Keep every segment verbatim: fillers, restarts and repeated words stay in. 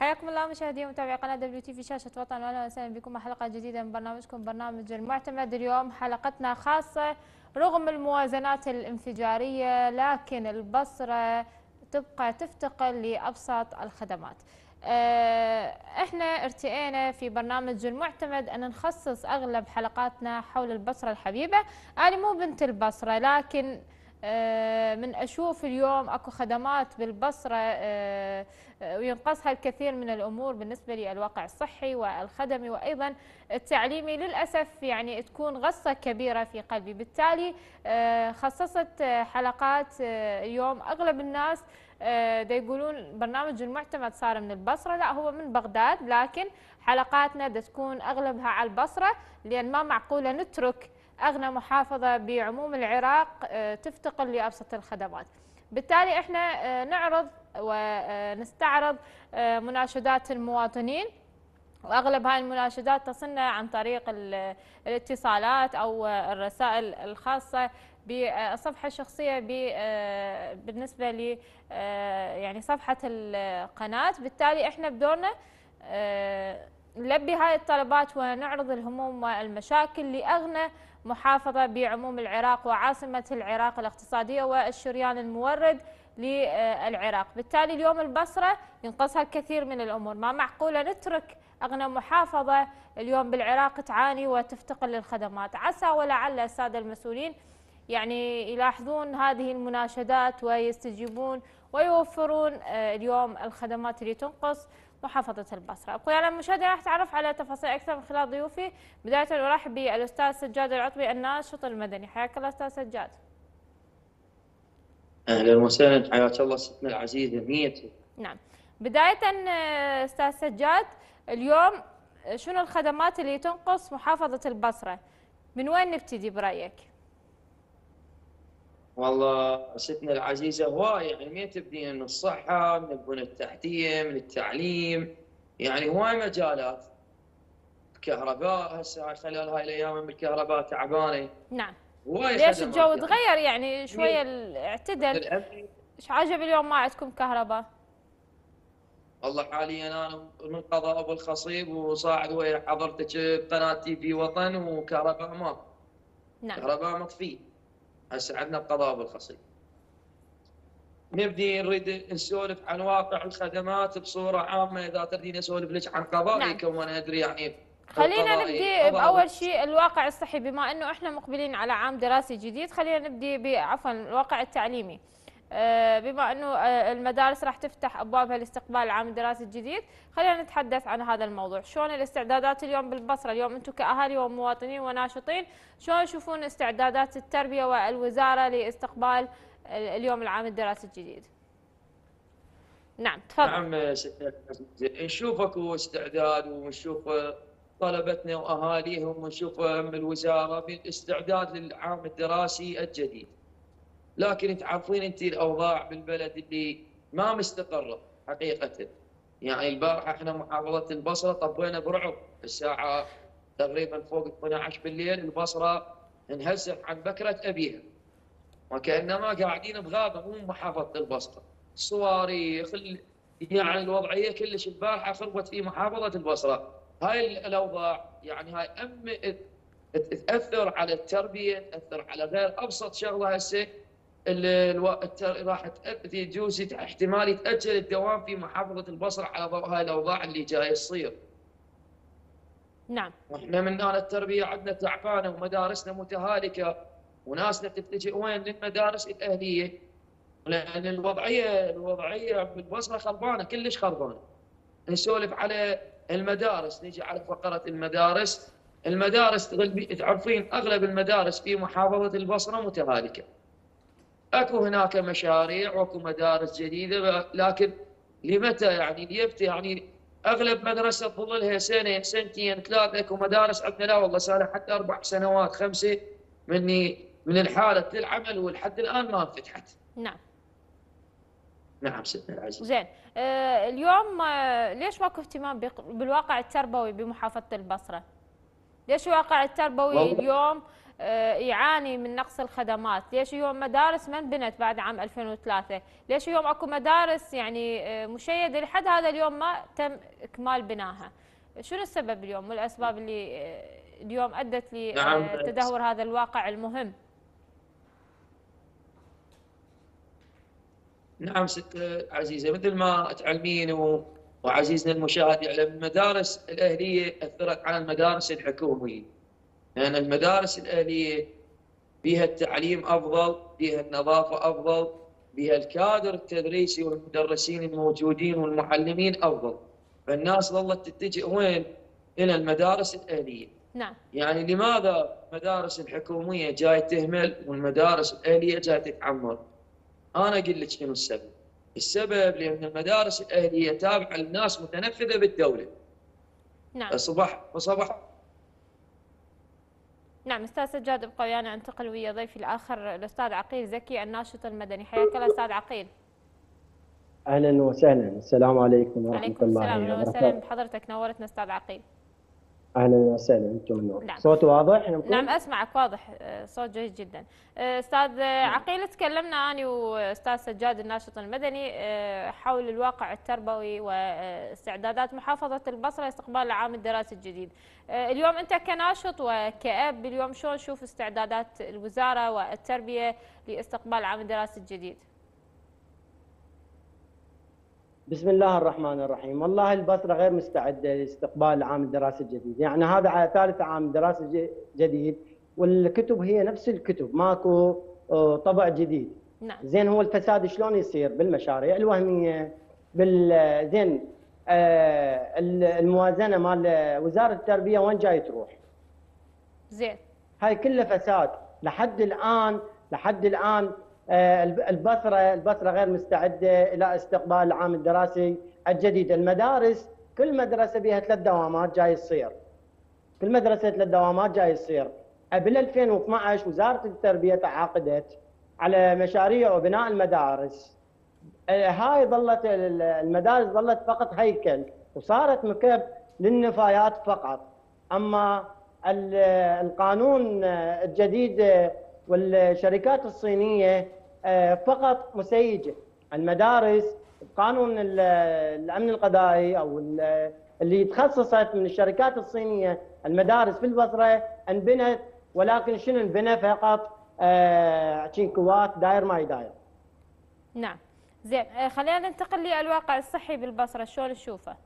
حياكم الله مشاهدي ومتابعي قناة دبليو تي في شاشة وطن، واهلا وسهلا بكم مع حلقة جديدة من برنامجكم برنامج المعتمد. اليوم حلقتنا خاصة رغم الموازنات الانفجارية، لكن البصرة تبقى تفتقر لأبسط الخدمات. احنا ارتئينا في برنامج المعتمد ان نخصص اغلب حلقاتنا حول البصرة الحبيبة. انا مو بنت البصرة، لكن من أشوف اليوم أكو خدمات بالبصرة وينقصها الكثير من الأمور بالنسبة للواقع الصحي والخدمي وأيضا التعليمي. للأسف يعني تكون غصة كبيرة في قلبي، بالتالي خصصت حلقات اليوم. أغلب الناس دا يقولون برنامج المعتمد صار من البصرة، لا هو من بغداد، لكن حلقاتنا دا تكون أغلبها على البصرة، لأن ما معقولة نترك أغنى محافظة بعموم العراق تفتقر لأبسط الخدمات. بالتالي احنا نعرض ونستعرض مناشدات المواطنين، واغلب هاي المناشدات تصلنا عن طريق الاتصالات او الرسائل الخاصه بالصفحه الشخصيه بالنسبه ل يعني صفحه القناه. بالتالي احنا بدورنا نلبي هاي الطلبات ونعرض الهموم والمشاكل لأغنى محافظة بعموم العراق وعاصمة العراق الاقتصادية والشريان المورد للعراق. بالتالي اليوم البصرة ينقصها الكثير من الأمور، ما معقولة نترك أغنى محافظة اليوم بالعراق تعاني وتفتقر للخدمات. عسى ولعل السادة المسؤولين يعني يلاحظون هذه المناشدات ويستجيبون ويوفرون اليوم الخدمات اللي تنقص محافظة البصرة. أخوي على المشاهدة راح تعرف على تفاصيل أكثر من خلال ضيوفي. بداية أرحب بالأستاذ سجاد العطبي الناشط المدني. حياك الله أستاذ سجاد. أهلا وسهلا، حياك الله ستنا العزيزة ميتي. نعم، بداية أستاذ سجاد، اليوم شنو الخدمات اللي تنقص محافظة البصرة؟ من وين نبتدي برأيك؟ والله ستنا العزيزة هواي، يعني مين تبدين؟ من الصحة، من البنى التحتية، من التعليم، يعني هواي مجالات. الكهرباء هسه خلال هاي الأيام الكهرباء تعبانة. نعم. هواي ليش الجو يعني تغير يعني شوية اعتدل؟ ايش عجب اليوم ما عندكم كهرباء؟ والله حاليا انا من قضاء ابو الخصيب وصاعد ويا حضرتك بقناه تي في وطن، وكهرباء ما. نعم. كهرباء مطفي. هسه عندنا بقضاء ابو الخصيب. نبدي نريد نسولف عن واقع الخدمات بصوره عامه. اذا تردين اسولف لك عن قضائي، نعم. وانا ادري يعني خلينا نبدي باول شيء الواقع الصحي، بما انه احنا مقبلين على عام دراسي جديد. خلينا نبدي بعفوا الواقع التعليمي. بما انه المدارس راح تفتح ابوابها لاستقبال العام الدراسي الجديد، خلينا نتحدث عن هذا الموضوع. شلون الاستعدادات اليوم بالبصره؟ اليوم انتم كاهالي ومواطنين وناشطين، شلون تشوفون استعدادات التربيه والوزاره لاستقبال اليوم العام الدراسي الجديد؟ نعم تفضل. نعم نشوف اكو استعداد، ونشوف طلبتنا واهاليهم، ونشوف من الوزاره بالاستعداد للعام الدراسي الجديد. لكن تعرفين انت الاوضاع بالبلد اللي ما مستقره حقيقه. يعني البارحه احنا محافظه البصره طبينا برعب الساعه تقريبا فوق اثنتي عشرة بالليل، البصره انهزت عن بكره ابيها، وكانما قاعدين بغابه مو محافظه البصره. صواريخ، يعني الوضعيه كلش البارحه خربت في محافظه البصره. هاي الاوضاع يعني هاي أم تاثر على التربيه، تاثر على غير ابسط شغله. هسه راح يجوز احتمال يتاجل الدوام في محافظه البصره على ضوء هاي الاوضاع اللي جايه تصير. نعم. واحنا من هنا التربيه عندنا تعبانه، ومدارسنا متهالكه، وناسنا تتجه وين؟ للمدارس الاهليه، لان الوضعيه الوضعيه بالبصره خربانه، كلش خربانه. نسولف على المدارس، نجي على فقره المدارس. المدارس تعرفين اغلب المدارس في محافظه البصره متهالكه. اكو هناك مشاريع واكو مدارس جديده، لكن لمتى يعني ليبتى؟ يعني اغلب مدرسه تظل لها سنه سنتين ثلاثه. اكو مدارس عندنا لا والله صار حتى اربع سنوات خمسه مني من الحاله للعمل، ولحد الان ما انفتحت. نعم. نعم ستنا العزيز. زين، آه اليوم آه ليش ماكو اهتمام بالواقع التربوي بمحافظه البصره؟ ليش الواقع التربوي اليوم يعاني من نقص الخدمات؟ ليش اليوم مدارس ما انبنت بعد عام ألفين وثلاثة؟ ليش اليوم اكو مدارس يعني مشيده لحد هذا اليوم ما تم اكمال بنائها؟ شنو السبب اليوم والاسباب اللي اليوم ادت لتدهور هذا الواقع المهم؟ نعم ست عزيزه، مثل ما تعلمين وعزيزنا المشاهد يعلم، المدارس الاهليه اثرت على المدارس الحكوميه، لان يعني المدارس الاهليه بها التعليم افضل، بها النظافه افضل، بها الكادر التدريسي والمدرسين الموجودين والمعلمين افضل، فالناس ظلت تتجه وين؟ الى المدارس الاهليه. نعم. يعني لماذا المدارس الحكوميه جاي تهمل والمدارس الاهليه جاي تتعمر؟ انا اقول لك شنو السبب. السبب لان المدارس الاهليه تابعه للناس متنفذه بالدوله. نعم. فصبح فصبح نعم استاذ سجاد ابقى ويانا، انتقل ويا ضيفي الاخر الاستاذ عقيل زكي الناشط المدني. حياك الله استاذ عقيل. اهلا وسهلا، السلام عليكم ورحمه عليكم الله السلام. وبركاته. اهلا وسهلا بحضرتك، نورتنا استاذ عقيل. اهلا وسهلا، انتم النور. نعم. صوت واضح؟ نعم اسمعك واضح، صوت جيد جدا. استاذ عقيل، تكلمنا انا واستاذ سجاد الناشط المدني حول الواقع التربوي واستعدادات محافظه البصره لاستقبال العام الدراسي الجديد. اليوم انت كناشط وكأب اليوم شلون تشوف استعدادات الوزاره والتربيه لاستقبال العام الدراسي الجديد؟ بسم الله الرحمن الرحيم. والله البصره غير مستعده لاستقبال العام الدراسي الجديد، يعني هذا على ثالث عام دراسي جديد والكتب هي نفس الكتب، ماكو طبع جديد. نعم. زين هو الفساد شلون يصير؟ بالمشاريع الوهميه، بال زين آه الموازنه مال وزاره التربيه وين جاي تروح؟ زين هاي كلها فساد لحد الان. لحد الان البصره البصره غير مستعده الى استقبال العام الدراسي الجديد. المدارس كل مدرسه بها ثلاث دوامات جاي تصير. كل مدرسه ثلاث دوامات جاي تصير. قبل ألفين واثنعش وزاره التربيه تعاقدت على مشاريع وبناء المدارس. هاي ظلت المدارس ظلت فقط هيكل وصارت مكب للنفايات فقط. اما القانون الجديد والشركات الصينيه فقط مسيجه. المدارس بقانون الامن الغذائي او اللي تخصصت من الشركات الصينيه، المدارس في البصره انبنت، ولكن شنو انبنى؟ فقط تشينكوات داير ما يداير. نعم زين، خلينا ننتقل للواقع الصحي بالبصره، شلون تشوفه؟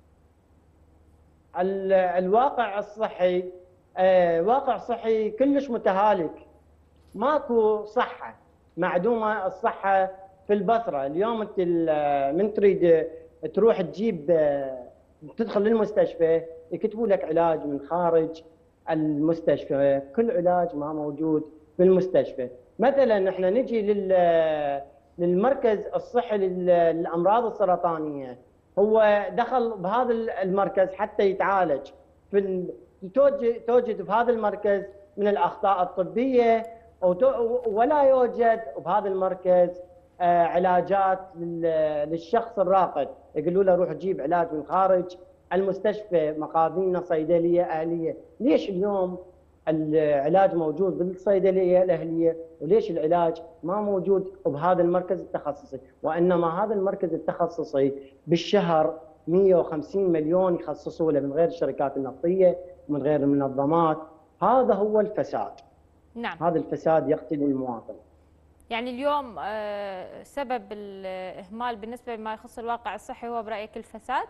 الواقع الصحي آه واقع صحي كلش متهالك، ماكو صحه، معدومه الصحه في البصره. اليوم انت من تريد تروح تجيب تدخل للمستشفى يكتبوا لك علاج من خارج المستشفى، كل علاج ما موجود في المستشفى. مثلا احنا نجي لل للمركز الصحي للامراض السرطانيه، هو دخل بهذا المركز حتى يتعالج، في توجد بهذا المركز من الاخطاء الطبيه، ولا يوجد بهذا المركز علاجات للشخص الراقد. يقولوا له روح جيب علاج من خارج المستشفى، مقاضينا صيدليه اهليه. ليش اليوم العلاج موجود بالصيدليه الاهليه وليش العلاج ما موجود بهذا المركز التخصصي؟ وانما هذا المركز التخصصي بالشهر مئة وخمسين مليون يخصصوا له من غير الشركات النفطيه ومن غير المنظمات. هذا هو الفساد. نعم. هذا الفساد يقتل المواطن. يعني اليوم سبب الاهمال بالنسبه لما يخص الواقع الصحي هو برايك الفساد؟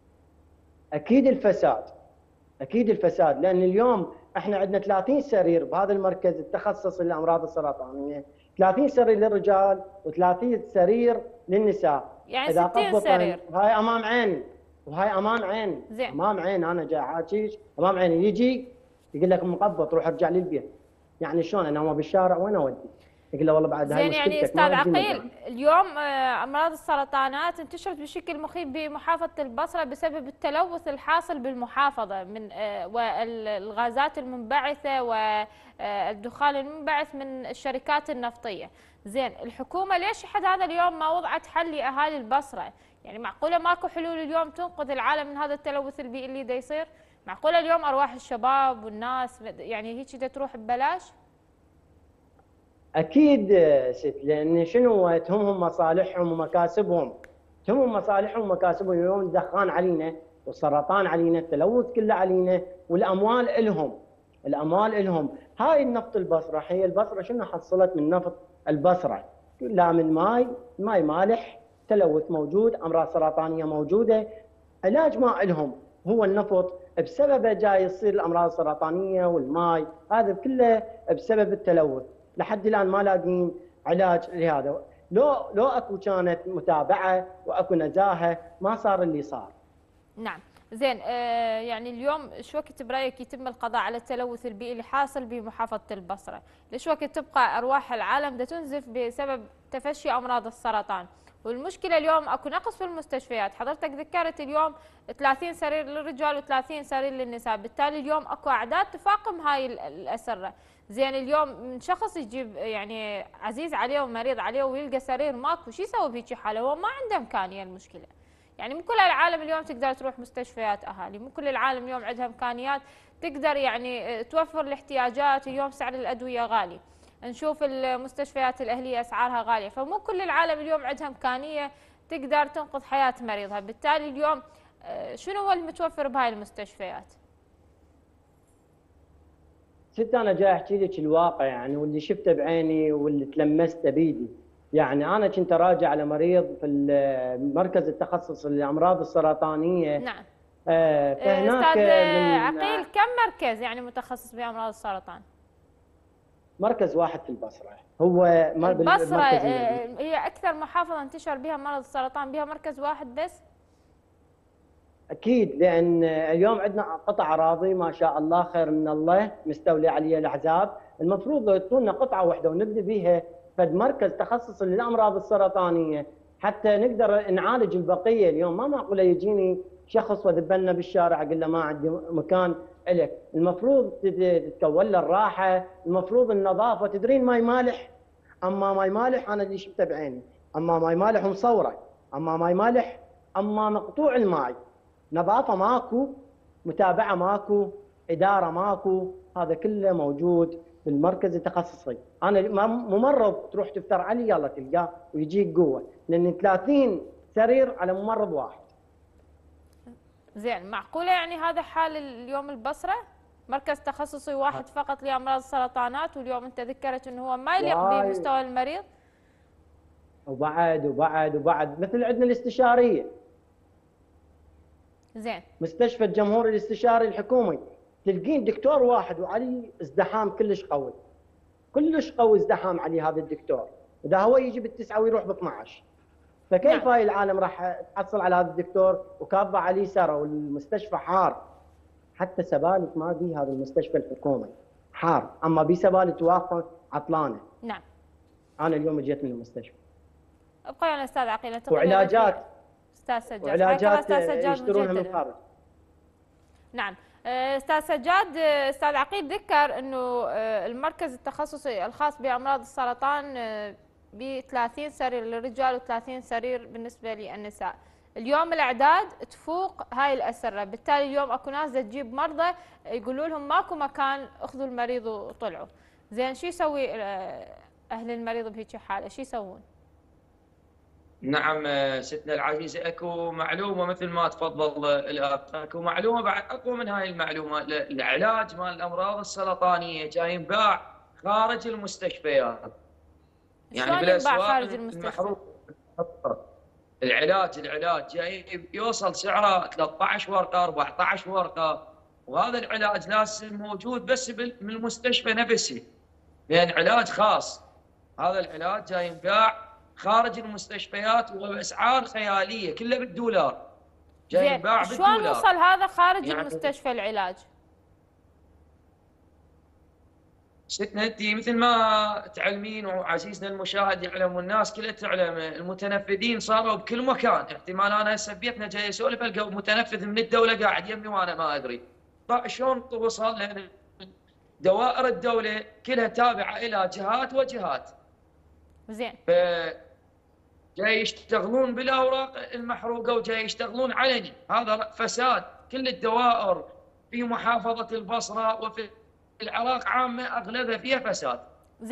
اكيد الفساد. اكيد الفساد، لان اليوم احنا عندنا ثلاثين سرير بهذا المركز التخصصي للامراض السرطانيه، ثلاثين سرير للرجال وثلاثين سرير للنساء. يعني ستين سرير. هاي امام عيني وهاي امام عيني. زين. امام عيني انا جاي احاكيك امام عيني. يجي يقول لك مقبض روح ارجع لي البيت. يعني شلون انا بالشارع وين اودي؟ يقول له والله بعد هاي زين. يعني استاذ عقيل اليوم امراض السرطانات انتشرت بشكل مخيف بمحافظه البصره بسبب التلوث الحاصل بالمحافظه من والغازات المنبعثه والدخان المنبعث من الشركات النفطيه. زين، الحكومه ليش لحد هذا اليوم ما وضعت حل لاهالي البصره؟ يعني معقوله ماكو حلول اليوم تنقذ العالم من هذا التلوث البيئي اللي دا يصير؟ معقوله اليوم ارواح الشباب والناس يعني هيك دا تروح ببلاش؟ اكيد ست، لان شنو تهمهم مصالحهم ومكاسبهم، تهمهم مصالحهم ومكاسبهم. اليوم الدخان علينا والسرطان علينا، التلوث كله علينا، والاموال الهم، الاموال الهم. هاي النفط البصره، هي البصره شنو حصلت من نفط البصره؟ لا من ماي، ماي مالح، تلوث موجود، امراض سرطانيه موجوده، علاج ما لهم هو النفط. بسببه جاي يصير الامراض السرطانيه والماي، هذا كله بسبب التلوث. لحد الان ما لاقين علاج لهذا. لو لو اكو كانت متابعه واكو نزاهه ما صار اللي صار. نعم. زين، آه يعني اليوم شو وقت برايك يتم القضاء على التلوث البيئي اللي حاصل بمحافظه البصره؟ ليش وقت تبقى ارواح العالم دا تنزف بسبب تفشي امراض السرطان؟ والمشكله اليوم اكو نقص في المستشفيات، حضرتك ذكرت اليوم ثلاثين سرير للرجال و30 سرير للنساء، بالتالي اليوم اكو اعداد تفاقم هاي الاسره. زين، اليوم من شخص يجيب يعني عزيز عليه ومريض عليه ويلقى سرير ماكو، شو يسوي بهيك حاله؟ هو ما عنده امكانيه. المشكله يعني مو كل العالم اليوم تقدر تروح مستشفيات اهالي، مو كل العالم اليوم عندها امكانيات تقدر يعني توفر الاحتياجات. اليوم سعر الادويه غالي، نشوف المستشفيات الاهليه اسعارها غاليه، فمو كل العالم اليوم عندها امكانيه تقدر تنقذ حياه مريضها. بالتالي اليوم شنو هو المتوفر بهاي المستشفيات؟ ست انا جاي احكي لك الواقع يعني، واللي شفته بعيني واللي تلمسته بيدي. يعني انا كنت راجع على مريض في مركز التخصص للامراض السرطانيه. نعم. آه فهناك استاذ من عقيل، كم مركز يعني متخصص بامراض السرطان؟ مركز واحد في البصره، هو البصره هي اكثر محافظه انتشر بها مرض السرطان، بها مركز واحد بس؟ اكيد، لان اليوم عندنا قطع اراضي ما شاء الله خير من الله مستولي عليها الاحزاب. المفروض لو يعطونا قطعه واحده ونبني بها فد مركز تخصص للامراض السرطانيه حتى نقدر نعالج البقيه. اليوم ما معقوله يجيني شخص وذبلنا بالشارع اقول له ما عندي مكان لك. المفروض تتولى الراحه، المفروض النظافه. تدرين ماي مالح، اما ماي مالح انا اللي شفته بعيني، اما ماي مالح مصوره، اما ماي مالح، اما مقطوع الماي، نظافه ماكو، متابعه ماكو، اداره ماكو. هذا كله موجود في المركز التخصصي. انا ممرض تروح تفتر علي يلا تلقاه ويجيك قوه، لان ثلاثين سرير على ممرض واحد. زين، معقوله يعني هذا حال اليوم البصره؟ مركز تخصصي واحد فقط لامراض السرطانات، واليوم انت ذكرت انه هو ما يليق بمستوى المريض. وبعد وبعد وبعد مثل عندنا الاستشاريه. زين. مستشفى الجمهوري الاستشاري الحكومي تلقين دكتور واحد وعليه ازدحام كلش قوي، كلش قوي ازدحام عليه هذا الدكتور، اذا هو يجي بالتسعه ويروح ب اثنعش، فكيف نعم. هاي العالم راح تحصل على هذا الدكتور وكابه عليه سره والمستشفى حار؟ حتى سبالك ما بي هذا المستشفى الحكومي حار، اما بي سبالك واقفه عطلانه. نعم. انا اليوم جيت من المستشفى. ابقى يا استاذ عقيل. وعلاجات استاذ سجاد، وعلاجات يشترونها من الخارج. نعم. استاذ سجاد، استاذ عقيل ذكر انه المركز التخصصي الخاص بامراض السرطان ب ثلاثين سرير للرجال و30 سرير بالنسبه للنساء. اليوم الاعداد تفوق هاي الاسره، بالتالي اليوم اكو ناس تجيب مرضى يقولوا لهم ماكو مكان، اخذوا المريض وطلعوا. زين، شو يسوي اهل المريض بهيك حاله؟ شو يسوون؟ نعم ستنا العزيزة، اكو معلومة مثل ما تفضل الأخ، اكو معلومة بعد أقوى من هاي المعلومة. العلاج مال الأمراض السرطانية جاي ينباع خارج المستشفيات. يعني بالأسواق خارج المستشفى. العلاج العلاج جاي يوصل سعره ثلاثة عشر ورقة أربعة عشر ورقة، وهذا العلاج لازم موجود بس بالمستشفى نفسه، لأن علاج خاص. هذا العلاج جاي ينباع خارج المستشفيات وباسعار خياليه، كله بالدولار، جاي ينباع بالدولار. شلون وصل هذا خارج يعني المستشفى العلاج؟ ستنا انت مثل ما تعلمين وعزيزنا المشاهد يعلم والناس كلها تعلم، المتنفذين صاروا بكل مكان. احتمال انا هسه ببيتنا جاي اسولف القى متنفذ من الدوله قاعد يمي وانا ما ادري. شلون وصل؟ لان دوائر الدوله كلها تابعه الى جهات وجهات. زين. ف جاي يشتغلون بالاوراق المحروقه وجاي يشتغلون علني. هذا فساد. كل الدوائر في محافظه البصره وفي العراق عامه اغلبها فيها فساد. زين،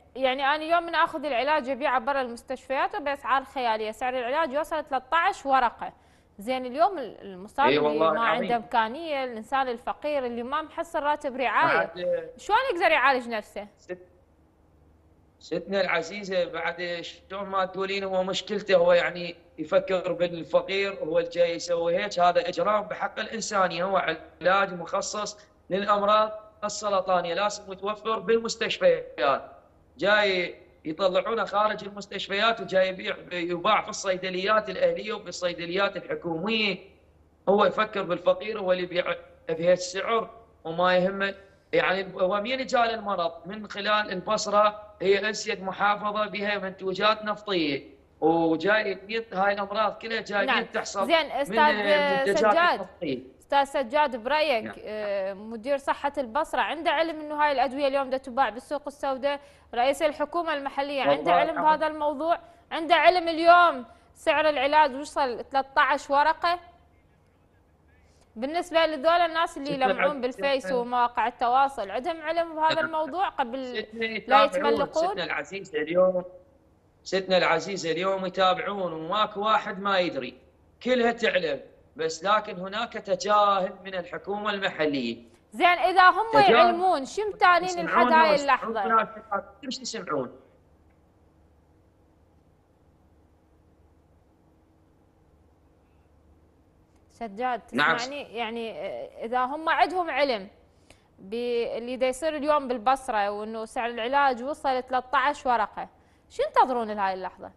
يعني انا اليوم من اخذ العلاج ابيعه برا المستشفيات وباسعار خياليه، سعر العلاج يوصل ثلاثة عشر ورقه. زين اليوم المصاب اي اللي والله ما عنده العظيم. امكانيه، الانسان الفقير اللي ما محصل راتب رعايه، بعد شلون يقدر يعالج نفسه؟ ست ستنا العزيزة، بعد شلون ما تقولين هو مشكلته هو يعني يفكر بالفقير، هو اللي جاي يسوي هيك، هذا إجرام بحق الإنسانية. هو علاج مخصص للأمراض السرطانية لازم متوفر بالمستشفيات، جاي يطلعونه خارج المستشفيات وجاي يبيع يباع في الصيدليات الأهلية وفي الصيدليات الحكومية. هو يفكر بالفقير، هو اللي يبيع بهيك السعر وما يهمه. يعني هو مين جاء المرض من خلال البصره، هي انسيد محافظه بها منتوجات نفطيه، وجاي هاي الامراض كلها جاي نعم. تحصل زين من استاذ المنتجات سجاد، النفطيه. استاذ سجاد برايك نعم. آه، مدير صحه البصره عنده علم انه هاي الادويه اليوم دا تباع بالسوق السوداء؟ رئيس الحكومه المحليه عنده علم بهذا الموضوع؟ عنده علم اليوم سعر العلاج وصل ثلاثة عشر ورقه؟ بالنسبه لذول الناس اللي يلمعون بالفيس ومواقع التواصل، عندهم علم بهذا الموضوع قبل لا يتملقون؟ ستنا العزيزه اليوم ستنا العزيزه اليوم يتابعون وماكو واحد ما يدري، كلها تعلم، بس لكن هناك تجاهل من الحكومه المحليه. زين اذا هم يعلمون شو متانين لحد هاي اللحظه؟ ايش تسمعون؟ سجاد تسمعني؟ نعم. يعني اذا هم عندهم علم باللي دا يصير اليوم بالبصره وانه سعر العلاج وصل ثلاثة عشر ورقه، شو ينتظرون لهاي اللحظه؟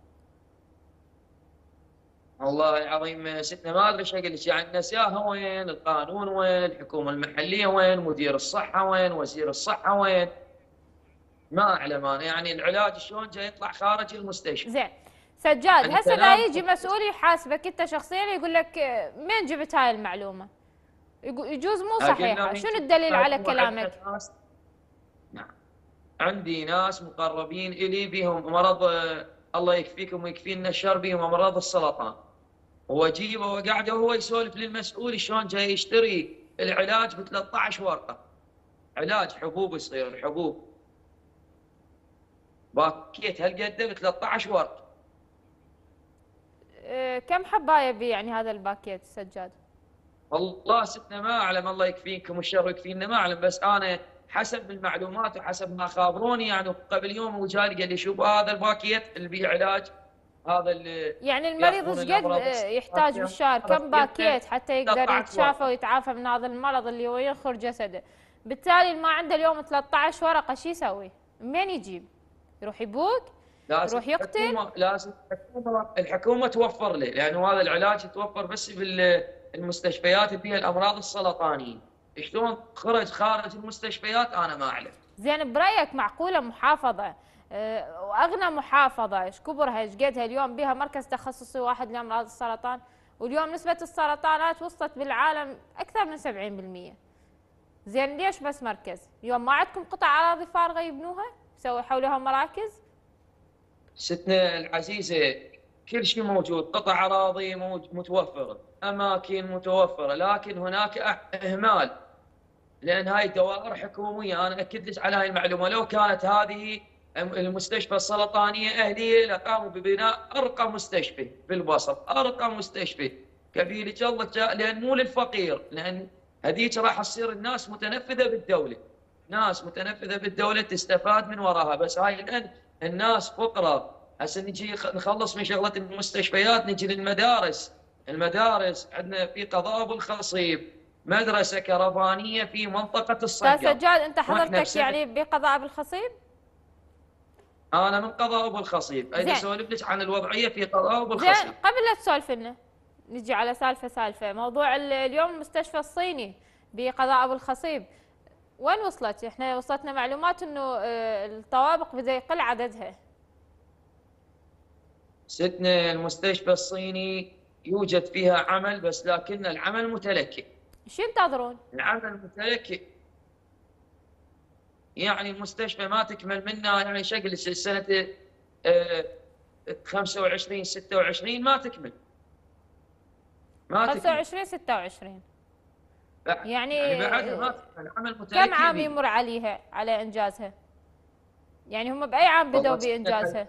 والله العظيم ستنا ما ادري ايش اقول لك، يعني النسياهه وين؟ القانون وين؟ الحكومه المحليه وين؟ مدير الصحه وين؟ وزير الصحه وين؟ ما اعلم انا، يعني العلاج شلون جاي يطلع خارج المستشفى. زين سجاد، هسه لا يجي مسؤول يحاسبك انت شخصيا يقول لك منين جبت هاي المعلومه؟ يجوز مو صحيحه، شنو الدليل على كلامك؟ نعم، عندي ناس مقربين الي بهم مرض، الله يكفيكم ويكفينا الشر، بهم امراض السرطان، واجيبه وقاعده وهو يسولف للمسؤول شلون جاي يشتري العلاج ب ثلاثة عشر ورقه، علاج حبوب يصير حبوب باكيت هالقد ب ثلاثة عشر ورقه. أه كم حبايه بي يعني هذا الباكيت سجاد؟ والله ستنا ما اعلم، الله يكفيكم الشر ويكفينا ما اعلم، بس انا حسب المعلومات وحسب ما خابروني يعني قبل يوم وجالي قال لي شوف هذا الباكيت اللي بيه علاج، هذا اللي يعني المريض ايش قد يحتاج بالشهر؟ كم باكيت حتى يقدر يتشافى ويتعافى من هذا المرض اللي هو ينخر جسده؟ بالتالي اللي ما عنده اليوم ثلاثة عشر ورقه شو يسوي؟ منين يجيب؟ يروح يبوق؟ يروح يقتل؟ الحكومه لازم الحكومه الحكومه توفر له، لانه هذا العلاج يتوفر بس بالمستشفيات اللي فيها الامراض السرطانيه. شلون خرج خارج المستشفيات انا ما اعلم. زين برايك معقوله محافظه أه واغنى محافظه ايش كبرها ايش قدها اليوم بها مركز تخصصي واحد لامراض السرطان، واليوم نسبه السرطانات وصلت بالعالم اكثر من سبعين بالمئة؟ زين ليش بس مركز؟ اليوم ما عندكم قطع اراضي فارغه يبنوها؟ يسوي حولها مراكز؟ ستنا العزيزه كل شيء موجود، قطع اراضي متوفره، اماكن متوفره، لكن هناك اهمال، لان هاي دوائر حكوميه. انا اكد لك على هاي المعلومه، لو كانت هذه المستشفى السرطانيه اهليه لقاموا ببناء ارقى مستشفى في البصر، ارقى مستشفى كفيلك الله، لان مو للفقير، لان هذيك راح تصير الناس متنفذه بالدوله، ناس متنفذه بالدوله تستفاد من وراها، بس هاي الان الناس فقراء. هسه نجي نخلص من شغله المستشفيات، نجي للمدارس. المدارس عندنا في قضاء ابو الخصيب مدرسه كرفانيه في منطقه الصقر. استاذ سجاد انت حضرتك يعني بقضاء ابو الخصيب؟ انا من قضاء ابو الخصيب، اجي اسولف لك عن الوضعيه في قضاء ابو الخصيب. زين قبل لا تسولف لنا نجي على سالفه سالفه موضوع اليوم المستشفى الصيني بقضاء ابو الخصيب، وين وصلت؟ احنا وصلتنا معلومات انه الطوابق بدا يقل عددها. ستنا المستشفى الصيني يوجد فيها عمل، بس لكن العمل متلكئ. شو ينتظرون؟ العمل متلكئ، يعني المستشفى ما تكمل منها يعني شكل سنه خمسة وعشرين ستة وعشرين ما تكمل. ما خمسة وعشرين ستة وعشرين يعني, يعني بعدها ما تكمل، العمل متلكئ. كم عام يمر عليها على انجازها؟ يعني هم باي عام بدأوا والله بانجازها؟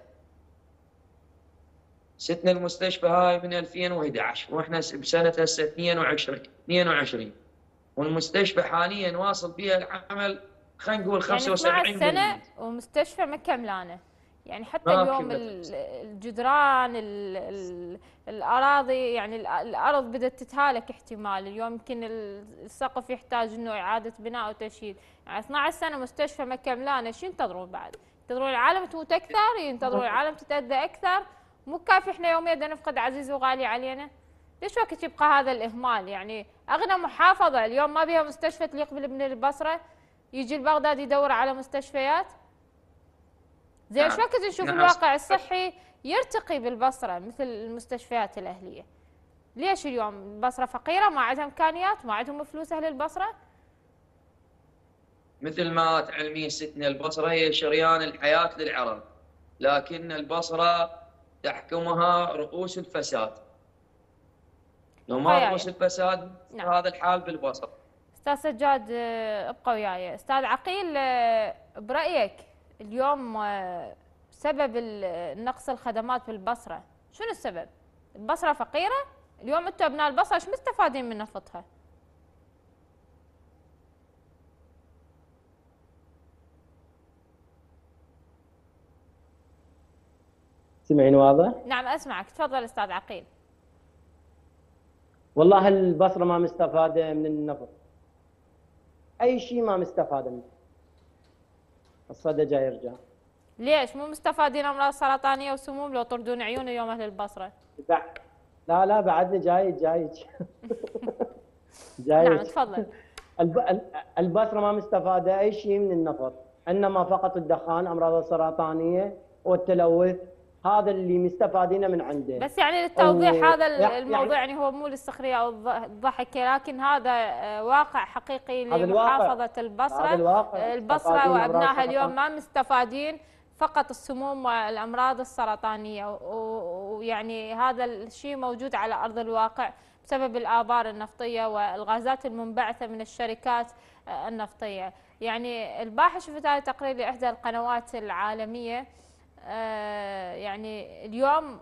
ستنا المستشفى هاي من ألفين وأحد عشر واحنا بسنه هسه اثنين وعشرين اثنين وعشرين، والمستشفى حاليا واصل بها العمل خلينا نقول يعني خمسة اثنعش وسبعين بالمئة. سنة ومستشفى ما كملانه. يعني حتى ما اليوم كملت. ال- الجدران ال- ال- الأراضي، يعني ال- الأرض بدأت تتهالك احتمال. اليوم يمكن السقف يحتاج إنه إعادة بناء وتشييد. يعني اثنعش سنة مستشفى ما كملانه، شو ينتظرون بعد؟ ينتظرون العالم تموت أكثر؟ ينتظرون العالم تتأذى أكثر؟ مو كافي إحنا يوميا بدنا نفقد عزيز وغالي علينا؟ ليش وقت يبقى هذا الإهمال؟ يعني أغنى محافظة اليوم ما بها مستشفى تليق بالابن البصرة، يجي البغداد يدور على مستشفيات. زين شو وقت نشوف نعم. الواقع الصحي يرتقي بالبصرة مثل المستشفيات الأهلية؟ ليش اليوم البصرة فقيرة، ما عندها إمكانيات، ما عندهم فلوس أهل البصرة؟ مثل ما تعلمين ستنا البصره هي شريان الحياه للعرب، لكن البصره تحكمها رؤوس الفساد. لو ما وياي. رؤوس الفساد نعم. هذا الحال بالبصره. أستاذ سجاد آه، ابقى وياي. أستاذ عقيل، آه، برأيك اليوم آه، سبب ال- نقص الخدمات بالبصرة شنو السبب؟ البصرة فقيرة؟ اليوم أنتم أبناء البصرة شو مستفادين من نفطها؟ سمعين واضح؟ نعم أسمعك، تفضل أستاذ عقيل. والله البصرة ما مستفادة من النفط، أي شيء ما مستفادة منه. الصدى جاي يرجع. ليش مو مستفادين أمراض سرطانية وسموم لو طردون عيون اليوم أهل البصرة؟ لا لا بعدني جاي جاي جاي. نعم تفضل. الب... البصرة ما مستفادة أي شيء من النفط، إنما فقط الدخان، أمراض السرطانية والتلوث، هذا اللي مستفادينه من عنده. بس يعني للتوضيح و... هذا يعني... الموضوع يعني هو مو للسخرية أو الضحك، لكن هذا واقع حقيقي هذا لمحافظة البصرة. هذا الواقع. البصرة وأبنائها اليوم ما مستفادين، فقط السموم والأمراض السرطانية، ويعني هذا الشيء موجود على أرض الواقع بسبب الآبار النفطية والغازات المنبعثة من الشركات النفطية. يعني البارحة شفت هذا التقرير لإحدى القنوات العالمية. آه يعني اليوم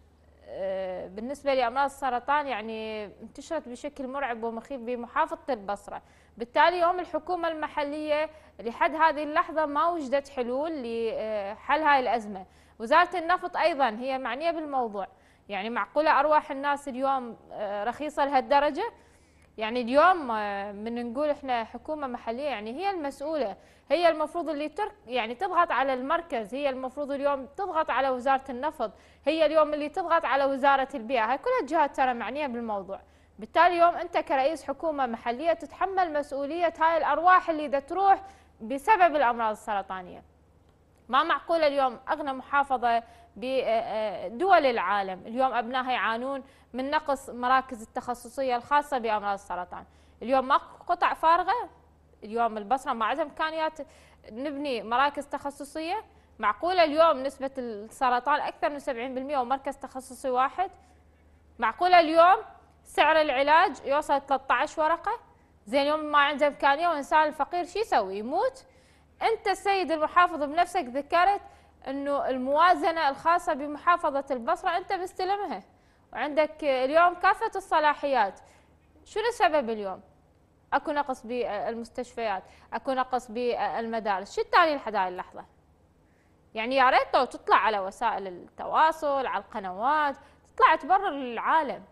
آه بالنسبة لأمراض السرطان يعني انتشرت بشكل مرعب ومخيف بمحافظة البصرة. بالتالي يوم الحكومة المحلية لحد هذه اللحظة ما وجدت حلول لحل هاي الأزمة. وزارة النفط أيضا هي معنية بالموضوع. يعني معقولة أرواح الناس اليوم آه رخيصة لهالدرجة؟ يعني اليوم من نقول احنا حكومه محليه، يعني هي المسؤوله، هي المفروض اللي ترك يعني تضغط على المركز، هي المفروض اليوم تضغط على وزاره النفط، هي اليوم اللي تضغط على وزاره البيئه، هاي كلها جهات ترى معنيه بالموضوع. بالتالي اليوم انت كرئيس حكومه محليه تتحمل مسؤوليه هاي الارواح اللي دا تروح بسبب الامراض السرطانيه. ما معقوله اليوم اغنى محافظه بدول العالم اليوم ابنائها يعانون من نقص مراكز التخصصيه الخاصه بامراض السرطان. اليوم ماكو قطع فارغه، اليوم البصره ما عندها امكانيات نبني مراكز تخصصيه. معقوله اليوم نسبه السرطان اكثر من سبعين بالمئة ومركز تخصصي واحد؟ معقوله اليوم سعر العلاج يوصل ثلاثة عشر ورقه؟ زين اليوم ما عنده امكانيه والانسان الفقير شو يسوي؟ يموت؟ انت السيد المحافظ بنفسك ذكرت انه الموازنه الخاصه بمحافظه البصره انت مستلمها وعندك اليوم كافه الصلاحيات. شنو السبب اليوم؟ اكو نقص بالمستشفيات، اكو نقص بالمدارس، شو التالي لحد هاي اللحظه؟ يعني يا ريت لو تطلع على وسائل التواصل، على القنوات، تطلع تبرر للعالم.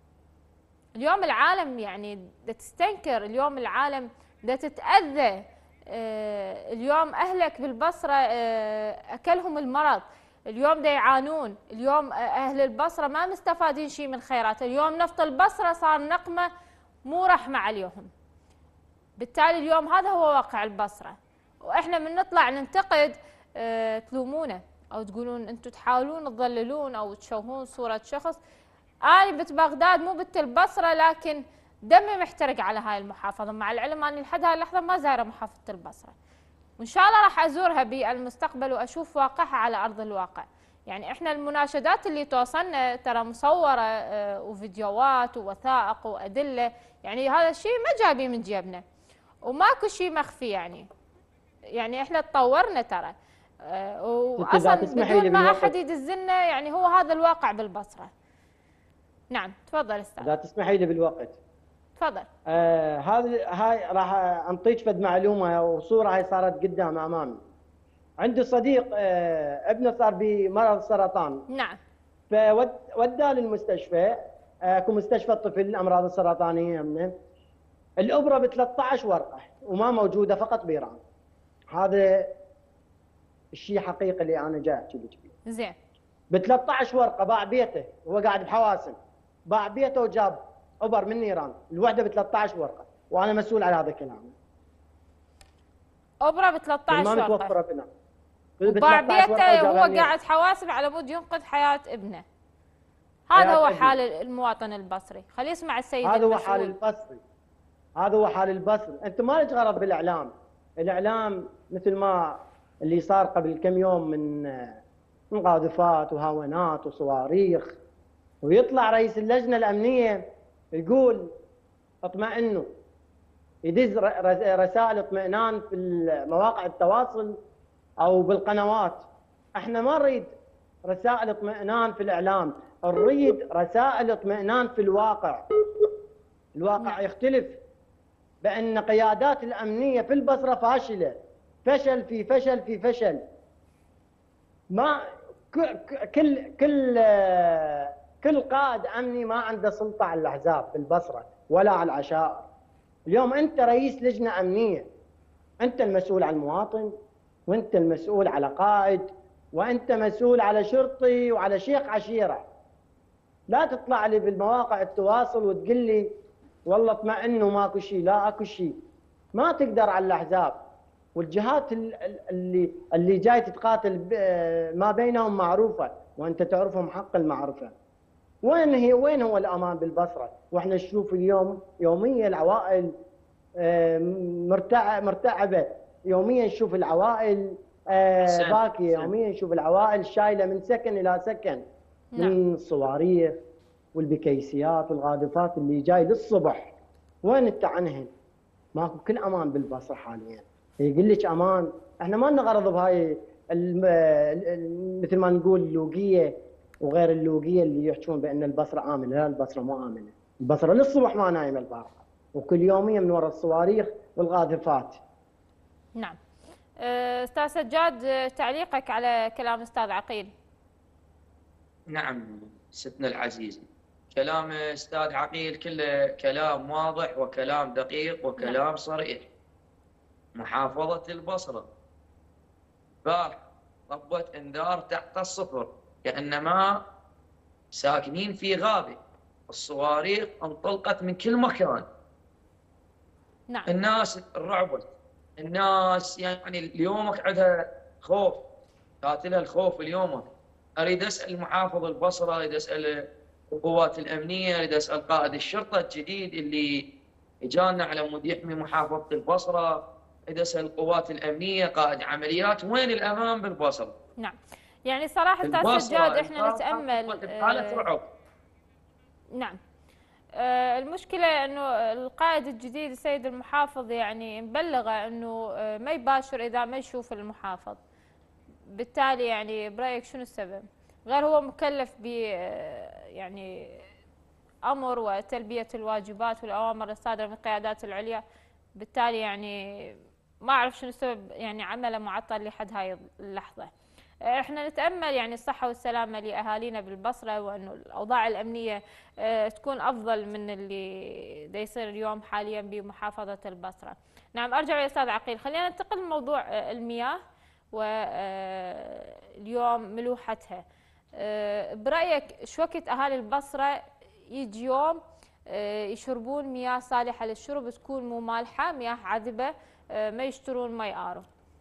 اليوم العالم يعني دا تستنكر، اليوم العالم دا تتاذى. آه اليوم اهلك بالبصره آه اكلهم المرض، اليوم دا يعانون، اليوم اهل البصره ما مستفادين شيء من خيرات، اليوم نفط البصره صار نقمه مو رحمه عليهم. بالتالي اليوم هذا هو واقع البصره، واحنا من نطلع ننتقد آه تلومونا او تقولون انتم تحاولون تضللون او تشوهون صوره شخص. انا بنت بغداد مو بنت البصره، لكن دمي محترق على هاي المحافظه، مع العلم اني لحد هاي اللحظه ما زايره محافظه البصره. وان شاء الله راح ازورها بالمستقبل واشوف واقعها على ارض الواقع. يعني احنا المناشدات اللي توصلنا ترى مصوره وفيديوهات ووثائق وادله، يعني هذا الشيء ما جايبين من جيبنا وماكو شيء مخفي. يعني يعني احنا تطورنا ترى. آه، واصلا بدون ما احد يدزلنا، يعني هو هذا الواقع بالبصره. نعم تفضل استاذ. اذا تسمحي لي بالوقت. تفضل. آه هذه هاي راح انطيك فد معلومه وصوره هاي صارت قدام امامي. عندي صديق آه ابنه صار بمرض سرطان. نعم. فوداه للمستشفى، اكو آه مستشفى الطفل الامراض السرطانيه منه. الابره ب ثلاثة عشر ورقه وما موجوده، فقط بيران. هذا الشيء حقيقي اللي انا جاي احكي لك فيه. زين. ب ثلاثة عشر ورقه باع بيته، هو قاعد بحواسن، باع بيته وجاب ابر من نيران، الوحده ب ثلاثة عشر ورقه، وانا مسؤول على هذا الكلام. ابره ب ثلاثة عشر ورقه. ما متوفره فينا. باع بيته وهو قاعد حواسب على مود ينقذ حياه ابنه. هذا هو حال المواطن البصري. خليه يسمع السيد هذا المسؤول. هو حال البصري. هذا هو حال البصري. انت ما لك غرض بالاعلام. الاعلام مثل ما اللي صار قبل كم يوم من مقاذفات وهاونات وصواريخ، ويطلع رئيس اللجنه الامنيه يقول اطمئنوا، يدز رسائل اطمئنان في مواقع التواصل او بالقنوات. احنا ما نريد رسائل اطمئنان في الاعلام، نريد رسائل اطمئنان في الواقع. الواقع يختلف، بان قيادات الامنيه في البصره فاشله، فشل في فشل في فشل. ما كل كل كل قائد امني ما عنده سلطه على الاحزاب في البصره ولا على العشائر. اليوم انت رئيس لجنه امنيه، انت المسؤول عن المواطن، وانت المسؤول على قائد، وانت مسؤول على شرطي وعلى شيخ عشيره. لا تطلع لي بالمواقع التواصل وتقول لي والله اطمئنوا ماكو شيء. لا اكو شيء. ما تقدر على الاحزاب والجهات اللي اللي جاي تتقاتل ما بينهم معروفه، وانت تعرفهم حق المعرفه. وين هي وين هو الامان بالبصره؟ واحنا نشوف اليوم يوميا العوائل مرتعبه، يوميا نشوف العوائل باكيه، يوميا نشوف العوائل شايله من سكن الى سكن من الصواريخ والبكيسيات والغادفات اللي جاي للصبح. وين انت عنهن؟ ماكو كل امان بالبصره حاليا. يقول لك امان، احنا ما لنا غرض بهاي مثل ما نقول اللوقيه وغير اللوقيه اللي يحكون بان البصره امنه. لا، البصره مو امنه. البصره للصبح ما نايمه البارحه، وكل يوميا من وراء الصواريخ والغادفات. نعم. استاذ سجاد، تعليقك على كلام استاذ عقيل. نعم ستنا العزيزه، كلام استاذ عقيل كله كلام واضح وكلام دقيق وكلام نعم. صريح. محافظة البصرة بارح طبت انذار تحت الصفر، كأنما ساكنين في غابة. الصواريخ انطلقت من كل مكان. نعم. الناس رعبت، الناس يعني اليومك عندها خوف، قاتلها الخوف اليوم. اريد اسال محافظ البصرة، اريد اسال القوات الامنيه، اريد اسال قائد الشرطه الجديد اللي اجانا على مود يحمي محافظه البصره، اريد اسال القوات الامنيه، قائد عمليات، وين الامان بالبصره؟ نعم. يعني صراحه استاذ سجاد احنا نتامل حاله رعب. نعم. آه المشكله انه القائد الجديد السيد المحافظ يعني مبلغه انه آه ما يباشر اذا ما يشوف المحافظ. بالتالي يعني برايك شنو السبب؟ غير هو مكلف ب يعني امر وتلبيه الواجبات والاوامر الصادره من القيادات العليا. بالتالي يعني ما اعرف شنو السبب يعني عمله معطل لحد هاي اللحظه. احنا نتامل يعني الصحه والسلامه لاهالينا بالبصره، وانه الاوضاع الامنيه تكون افضل من اللي دا يصير اليوم حاليا بمحافظه البصره. نعم، ارجع يا استاذ عقيل، خلينا ننتقل لموضوع المياه واليوم ملوحتها. برأيك شو وقت أهالي البصرة يجي يوم يشربون مياه صالحة للشرب، تكون مو مالحة، مياه عذبة، ما يشترون مي آرو؟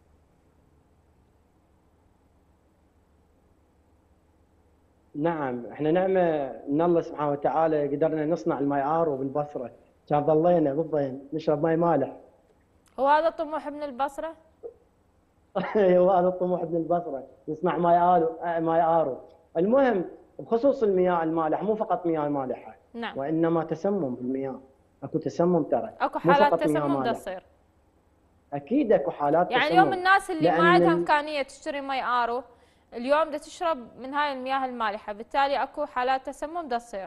نعم، احنا نعمة من الله سبحانه وتعالى قدرنا نصنع المي آرو بالبصرة، كان ظلينا بالضين نشرب مي مالح. هو هذا طموح ابن البصرة؟ هو هذا الطموح ابن البصرة، يصنع مي آرو مي آرو. المهم بخصوص المياه المالحة، مو فقط مياه مالحة، نعم، وإنما تسمم بالمياه. اكو تسمم ترى، اكو حالات تسمم تصير. اكيد اكو حالات يعني تسمم. اليوم الناس اللي ما لأن عندها ال- امكانيه تشتري مي ارو اليوم بدها تشرب من هاي المياه المالحه، بالتالي اكو حالات تسمم بدها تصير.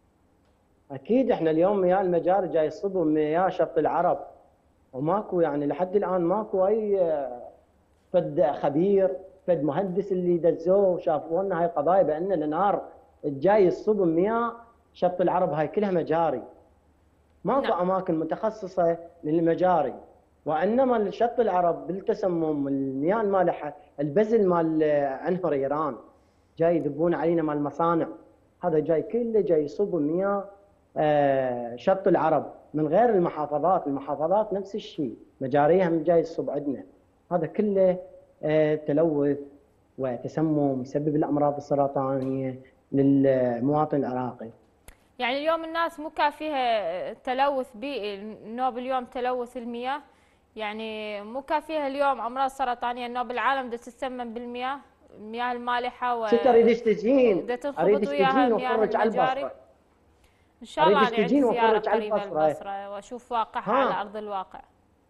اكيد احنا اليوم مياه المجاري جاي يصبوا مياه شط العرب، وماكو يعني لحد الان ماكو اي فد خبير فد مهندس اللي دزوه وشافوا لنا هاي قضايا بان الانهار الجاي يصب مياه شط العرب هاي كلها مجاري. ماكو نعم. اماكن متخصصه للمجاري، وانما شط العرب بالتسمم المياه المالحه البزل مال انهر ايران جاي يدبون علينا مال المصانع، هذا جاي كله جاي يصب مياه آه، شط العرب من غير المحافظات، المحافظات نفس الشيء مجاريها من جاي يصب عندنا. هذا كله آه، تلوث وتسمم يسبب الامراض السرطانيه للمواطن العراقي. يعني اليوم الناس مو كافيها تلوث بيئي، النوب اليوم تلوث المياه، يعني مو كافيها اليوم امراض سرطانيه، النوب العالم بدها تتسمم بالمياه، المياه المالحه و ست اريدش تجين، بدها تنخبط اريدش وياها تجين مياه وافرج على المجاري. البصره، ان شاء الله اريدش انا عندي تجين زياره وافرج على قريبه البصره. للبصره واشوف واقعها على ها ارض الواقع.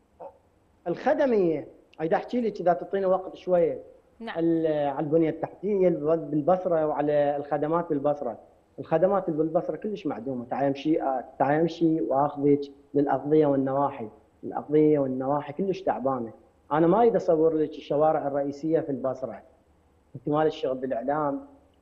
الخدميه اذا احكي لك اذا تعطينا وقت شويه نعم. على البنيه التحتيه بالبصره وعلى الخدمات بالبصره. الخدمات بالبصره كلش معدومه، تعال امشي تعال امشي واخذك للاغذيه والنواحي، الاغذيه والنواحي كلش تعبانه. انا ما اريد اصور لك الشوارع الرئيسيه في البصره، انت مال الشغل بالاعلام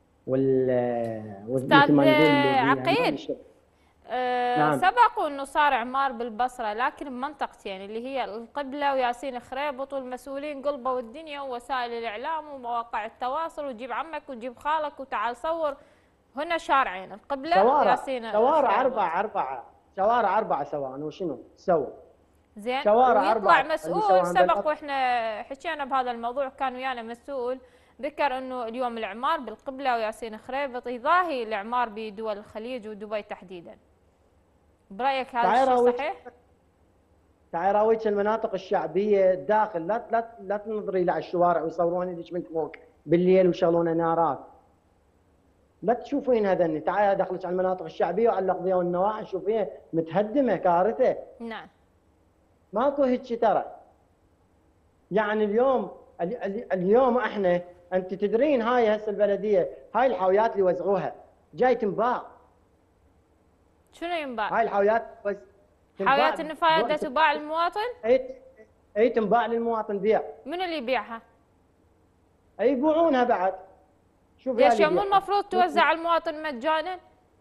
وال مثل استاذ ما نقول اللوبيه مال عقيل، الشغل. أه نعم سبق انه صار اعمار بالبصره، لكن بمنطقتين اللي هي القبله وياسين خريبط، والمسؤولين قلبوا الدنيا ووسائل الاعلام ومواقع التواصل، وتجيب عمك وتجيب خالك وتعال صور. هنا شارعين، القبله شوارع وياسين شوارع خريبط. اربعه اربعه شوارع اربعه سواء وشنو سووا؟ زين، شوارع ويطلع اربعه اللي مسؤول سواها سبق بالأرض. واحنا حكينا بهذا الموضوع، كان ويانا مسؤول ذكر انه اليوم الاعمار بالقبله وياسين خريبط يضاهي الاعمار بدول الخليج ودبي تحديدا. برايك هذا تعال الشيء راويك صحيح؟ تعال راويك المناطق الشعبيه الداخل، لا لا لا تنظري على الشوارع ويصورون لك من فوق بالليل ويشغلون نارات، لا تشوفين هذني. تعال دخلك على المناطق الشعبيه وعلى الاقضيه والنواحي شوفيها متهدمه كارثه. نعم. ماكو هيك ترى. يعني اليوم ال- ال- اليوم احنا انت تدرين هاي هسه البلديه هاي الحاويات اللي وزعوها جاي تنباع. شنو ينباع؟ هاي الحاويات بس حاويات النفايات بدها تباع للمواطن؟ اي اي تنباع للمواطن بيع، منو اللي يبيعها؟ اي يبيعونها بعد. شوف ليش يا مو المفروض توزع على المواطن مجانا؟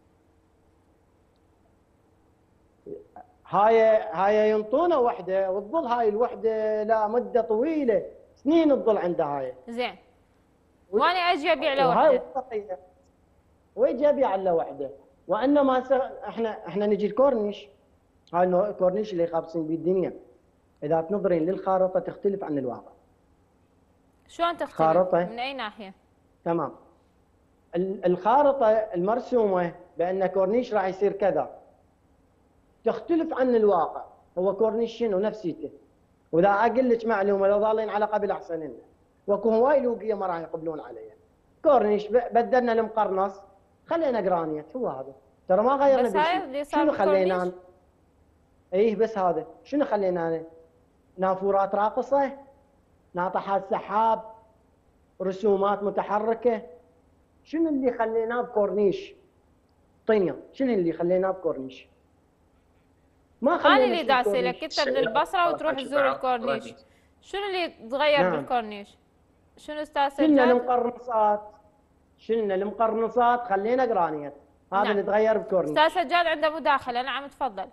هاي هاي ينطونا وحده وتظل هاي الوحده لا مده طويله سنين تظل عندها هاي. زين. وانا اجي ابيع له وهاي وحده. وثقيه ويجي ابيع له وحده. وانما احنا احنا نجي الكورنيش، هاي الكورنيش اللي خابصين به الدنيا، اذا تنظرين للخارطه تختلف عن الواقع. شلون تختلف؟ خارطة. من اي ناحيه؟ تمام. ال- الخارطه المرسومه بان كورنيش راح يصير كذا تختلف عن الواقع. هو كورنيش شنو نفسيته. واذا اقول لك معلومه لو ظالين على قبل احسن لنا، واكو هواي لوقيه ما راح يقبلون عليها. كورنيش ب- بدلنا المقرنص خلينا جرانيت، هو هذا ترى ما غيرنا بس هاي بشيء. اللي صار شنو خلينا؟ بالكورنيش؟ ايه بس هذا شنو خلينا؟ نافورات راقصه، ناطحات سحاب، رسومات متحركه. شنو اللي خليناه بكورنيش؟ طينيا شنو اللي خليناه بكورنيش؟ ما خلينا انا اللي شيء داسه بكورنيش. لك، انت من البصره وتروح تزور الكورنيش، شنو اللي تغير نعم. بالكورنيش؟ شنو استاذ شلنا سجاد؟ المقرنصات شلنا المقرنصات خلينا جرانيت، هذا نعم. اللي تغير بكورنيش. استاذ سجاد عنده مداخله، نعم تفضل.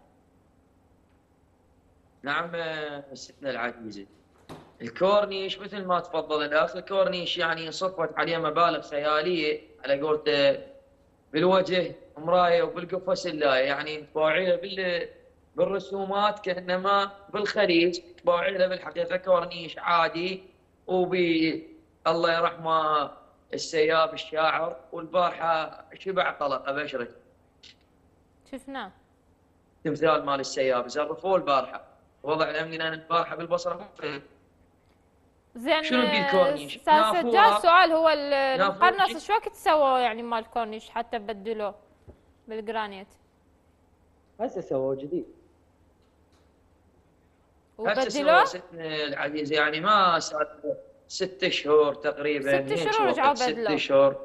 نعم ستنا العزيزة، الكورنيش مثل ما تفضل الاخ، الكورنيش يعني صفت عليه مبالغ خياليه على قولته، بالوجه مرايه وبالقفص اللايه، يعني تباوعيله بال بالرسومات كانما بالخليج، تباوعيله بالحقيقه كورنيش عادي، وبي الله يرحمه السياب الشاعر، والبارحه شبع طلق ابشرك شفناه. تمثال مال السياب زرفوه البارحه، وضع الامني لان البارحه بالبصره مو زين. شنو بيه الكورنيش؟ استاذ سجاد سؤال، هو ال- نافورة. المقرنص شو وقت سووا يعني مال كورنيش حتى بدلوه بالجرانيت؟ هسه سووا جديد. هسه وبدلوه؟ سووا ستنا العزيز، يعني ما صار ست شهور تقريبا، ست هيك شهور رجعوا وقت ست بدلوه. شهور.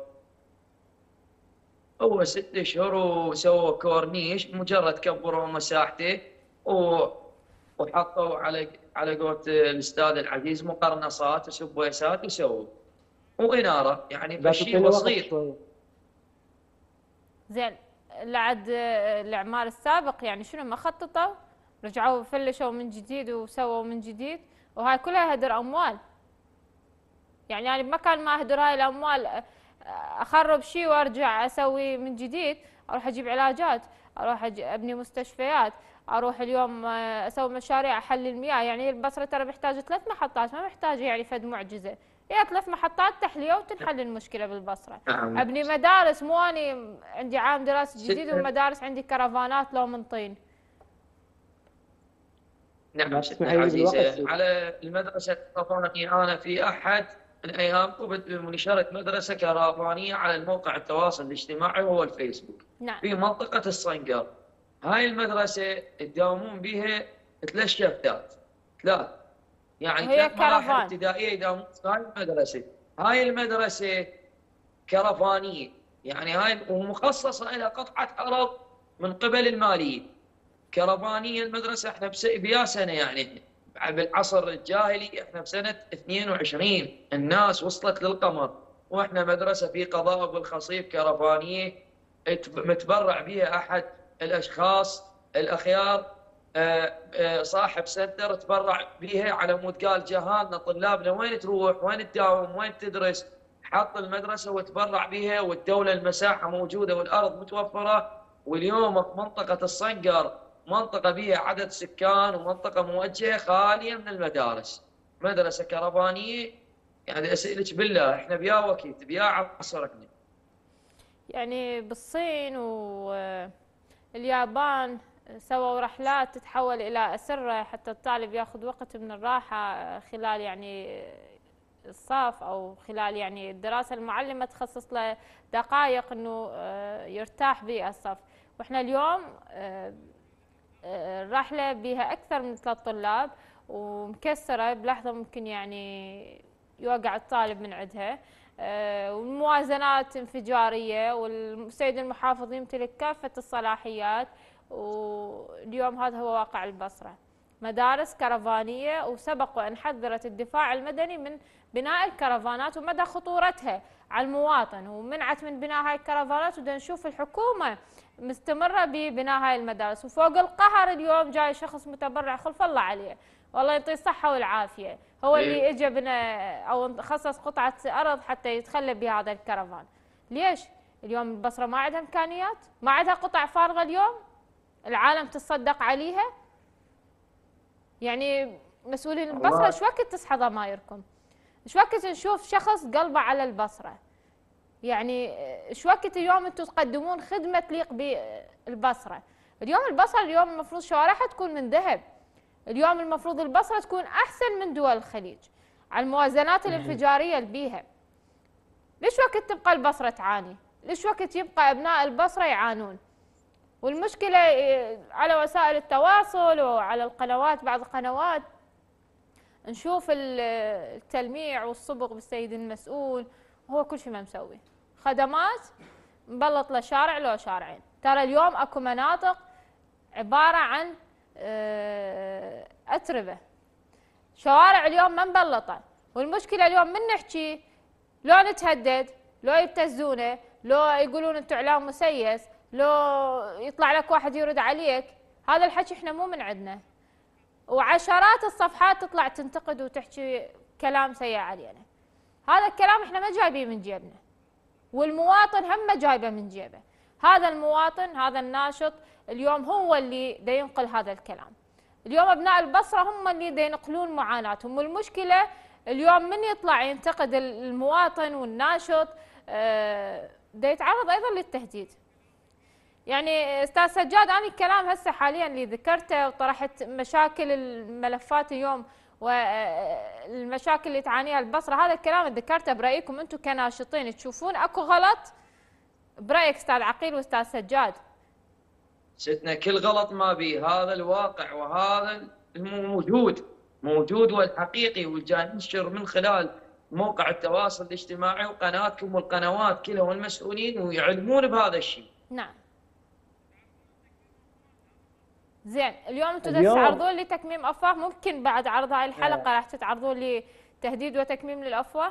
هو ست شهور وسووا كورنيش، مجرد كبروا مساحته و... وحطوا على على قولة الاستاذ العزيز مقرنصات وسبويسات وسووا واناره، يعني ذاته فشي كله وقت بسيط. شوي. زين، لعد الاعمار السابق يعني شنو ما خططوا؟ رجعوا فلشوا من جديد وسووا من جديد، وهاي كلها هدر اموال. يعني يعني بمكان ما اهدر هاي الاموال اخرب شيء وارجع اسوي من جديد، اروح اجيب علاجات، اروح ابني مستشفيات، اروح اليوم اسوي مشاريع حل المياه. يعني البصره ترى محتاجه ثلاث محطات، ما محتاجه يعني فد معجزه، هي ثلاث محطات تحليه وتنحل المشكله بالبصره. نعم. ابني مدارس، مو اني عندي عام دراسي جديد ست- والمدارس عندي كرفانات لو من طين. نعم لا ستنا تسمحي لي بالوقت العزيزة، سيدي. على المدرسة الكرفانية أنا في أحد الأيام قمت بمنشرة مدرسة كرفانية على الموقع التواصل الاجتماعي وهو الفيسبوك نعم. في منطقة الصنقر. هاي المدرسة يداومون بها ثلاث شفتات، ثلاث يعني وهي ثلاث مراحل كرفان. ابتدائية يداومون في هاي المدرسة. هاي المدرسة كرفانية، يعني هاي ومخصصة إلى قطعة أرض من قبل المالية. كرفانية المدرسة احنا بس- بيا سنة، يعني بالعصر الجاهلي احنا بسنة اثنين وعشرين الناس وصلت للقمر، واحنا مدرسة في قضاء بالخصيب كرفانية متبرع بها احد الاشخاص الاخيار، آه، آه، صاحب سنتر تبرع بها على مود قال جهالنا طلابنا وين تروح وين تداوم وين تدرس، حط المدرسة وتبرع بها، والدولة المساحة موجودة والارض متوفرة. واليوم في منطقة الصنقر منطقة بها عدد سكان ومنطقة موجهة خالية من المدارس، مدرسة كرفانية. يعني أسألك بالله احنا بيا وكيت بيا عصرنا. يعني بالصين واليابان سووا رحلات تتحول إلى أسرة حتى الطالب ياخذ وقت من الراحة خلال يعني الصف أو خلال يعني الدراسة. المعلمة تخصص له دقائق إنه يرتاح بالصف. وإحنا اليوم الرحلة بها أكثر من ثلاث طلاب ومكسرة بلحظة ممكن يعني يوقع الطالب من عندها، والموازنات انفجارية، والسيد المحافظ يمتلك كافة الصلاحيات. واليوم هذا هو واقع البصرة، مدارس كرفانية. وسبق وأن حذرت الدفاع المدني من بناء الكرفانات ومدى خطورتها على المواطن، ومنعت من بناء هاي الكرفانات. ودا نشوف الحكومة مستمرة ببناء هاي المدارس، وفوق القهر اليوم جاي شخص متبرع خلف الله عليه، والله يعطيه الصحة والعافية، هو اللي اجى بنا او خصص قطعة ارض حتى يتخلى بهذا الكرفان. ليش؟ اليوم البصرة ما عندها امكانيات؟ ما عندها قطع فارغة اليوم العالم تتصدق عليها؟ يعني مسؤولين البصرة ايش وقت تصحى ضمايركم؟ ايش وقت نشوف شخص قلبه على البصرة؟ يعني ايش وقت اليوم انتم تقدمون خدمة تليق بالبصرة؟ اليوم البصرة اليوم المفروض شوارعها تكون من ذهب، اليوم المفروض البصرة تكون أحسن من دول الخليج على الموازنات الانفجارية اللي بيها. ليش وقت تبقى البصرة تعاني؟ ليش وقت يبقى أبناء البصرة يعانون؟ والمشكلة على وسائل التواصل وعلى القنوات، بعض القنوات نشوف التلميع والصبغ بالسيد المسؤول، وهو كل شيء ما مسوي خدمات مبلط له شارع لو شارعين. ترى اليوم اكو مناطق عبارة عن أتربة، شوارع اليوم ما مبلطة. والمشكلة اليوم من نحكي لو نتهدد، لو يبتزونه، لو يقولون انتو اعلام مسيس، لو يطلع لك واحد يرد عليك، هذا الحكي احنا مو من عندنا. وعشرات الصفحات تطلع تنتقد وتحكي كلام سيء علينا. هذا الكلام احنا ما جايبيه من جيبنا، والمواطن هم ما جايبه من جيبه. هذا المواطن، هذا الناشط اليوم هو اللي دا ينقل هذا الكلام. اليوم ابناء البصره هم اللي دا ينقلون معاناتهم. والمشكله اليوم من يطلع ينتقد المواطن والناشط دا يتعرض ايضا للتهديد. يعني استاذ سجاد، انا الكلام هسه حاليا اللي ذكرته وطرحت مشاكل الملفات اليوم والمشاكل اللي تعانيها البصره، هذا الكلام اللي ذكرته برايكم انتم كناشطين تشوفون اكو غلط؟ برايك استاذ عقيل واستاذ سجاد؟ ستنا كل غلط ما بيه، هذا الواقع وهذا الموجود موجود والحقيقي، والجاي ننشر من خلال موقع التواصل الاجتماعي وقناتكم والقنوات كلها والمسؤولين، ويعلمون بهذا الشيء. نعم. زين، اليوم انتم اليوم تستعرضون لي تكميم افواه، ممكن بعد عرض هاي الحلقه راح تتعرضون لي تهديد وتكميم للافواه؟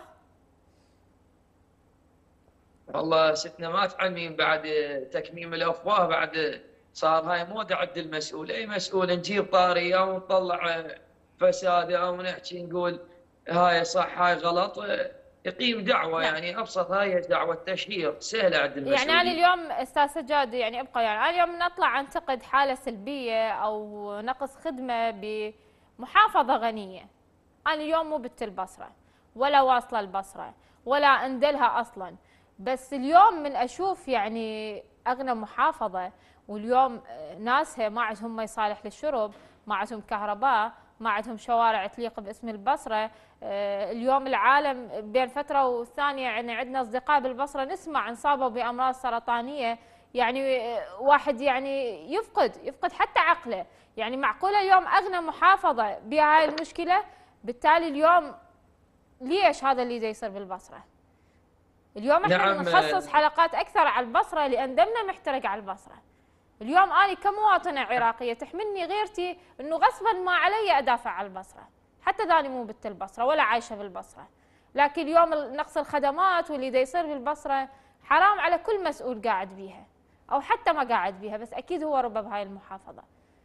والله ستنا ما تعلمين بعد تكميم الافواه، بعد صار هاي موضه عند المسؤول، اي مسؤول نجيب طاريه ونطلع فساده او نحكي نقول هاي صح هاي غلط، يقيم دعوه. نعم. يعني ابسط هاي دعوه تشهير سهله عند المسؤولين. يعني انا اليوم استاذ سجاد يعني ابقى يعني انا اليوم نطلع انتقد حاله سلبيه او نقص خدمه بمحافظه غنيه. انا اليوم مو بنت البصره ولا واصله البصره ولا اندلها اصلا، بس اليوم من اشوف يعني اغنى محافظه، واليوم ناسها ما عندهم مي صالح للشرب، ما عندهم كهرباء، ما عندهم شوارع تليق باسم البصره. اليوم العالم بين فتره والثانيه يعني عندنا اصدقاء بالبصره نسمع انصابوا بامراض سرطانيه، يعني واحد يعني يفقد يفقد حتى عقله. يعني معقوله اليوم اغنى محافظه بها هاي المشكله؟ بالتالي اليوم ليش هذا اللي جاي يصير بالبصره؟ اليوم احنا نعم. بنخصص حلقات اكثر على البصره لان دمنا محترق على البصره. اليوم انا كمواطنه عراقيه تحملني غيرتي انه غصبا ما علي ادافع على البصره، حتى ذاني مو بنت البصره ولا عايشه بالبصره. لكن اليوم نقص الخدمات واللي دا يصير بالبصره حرام على كل مسؤول قاعد بيها او حتى ما قاعد بيها، بس اكيد هو ربى بهاي المحافظه.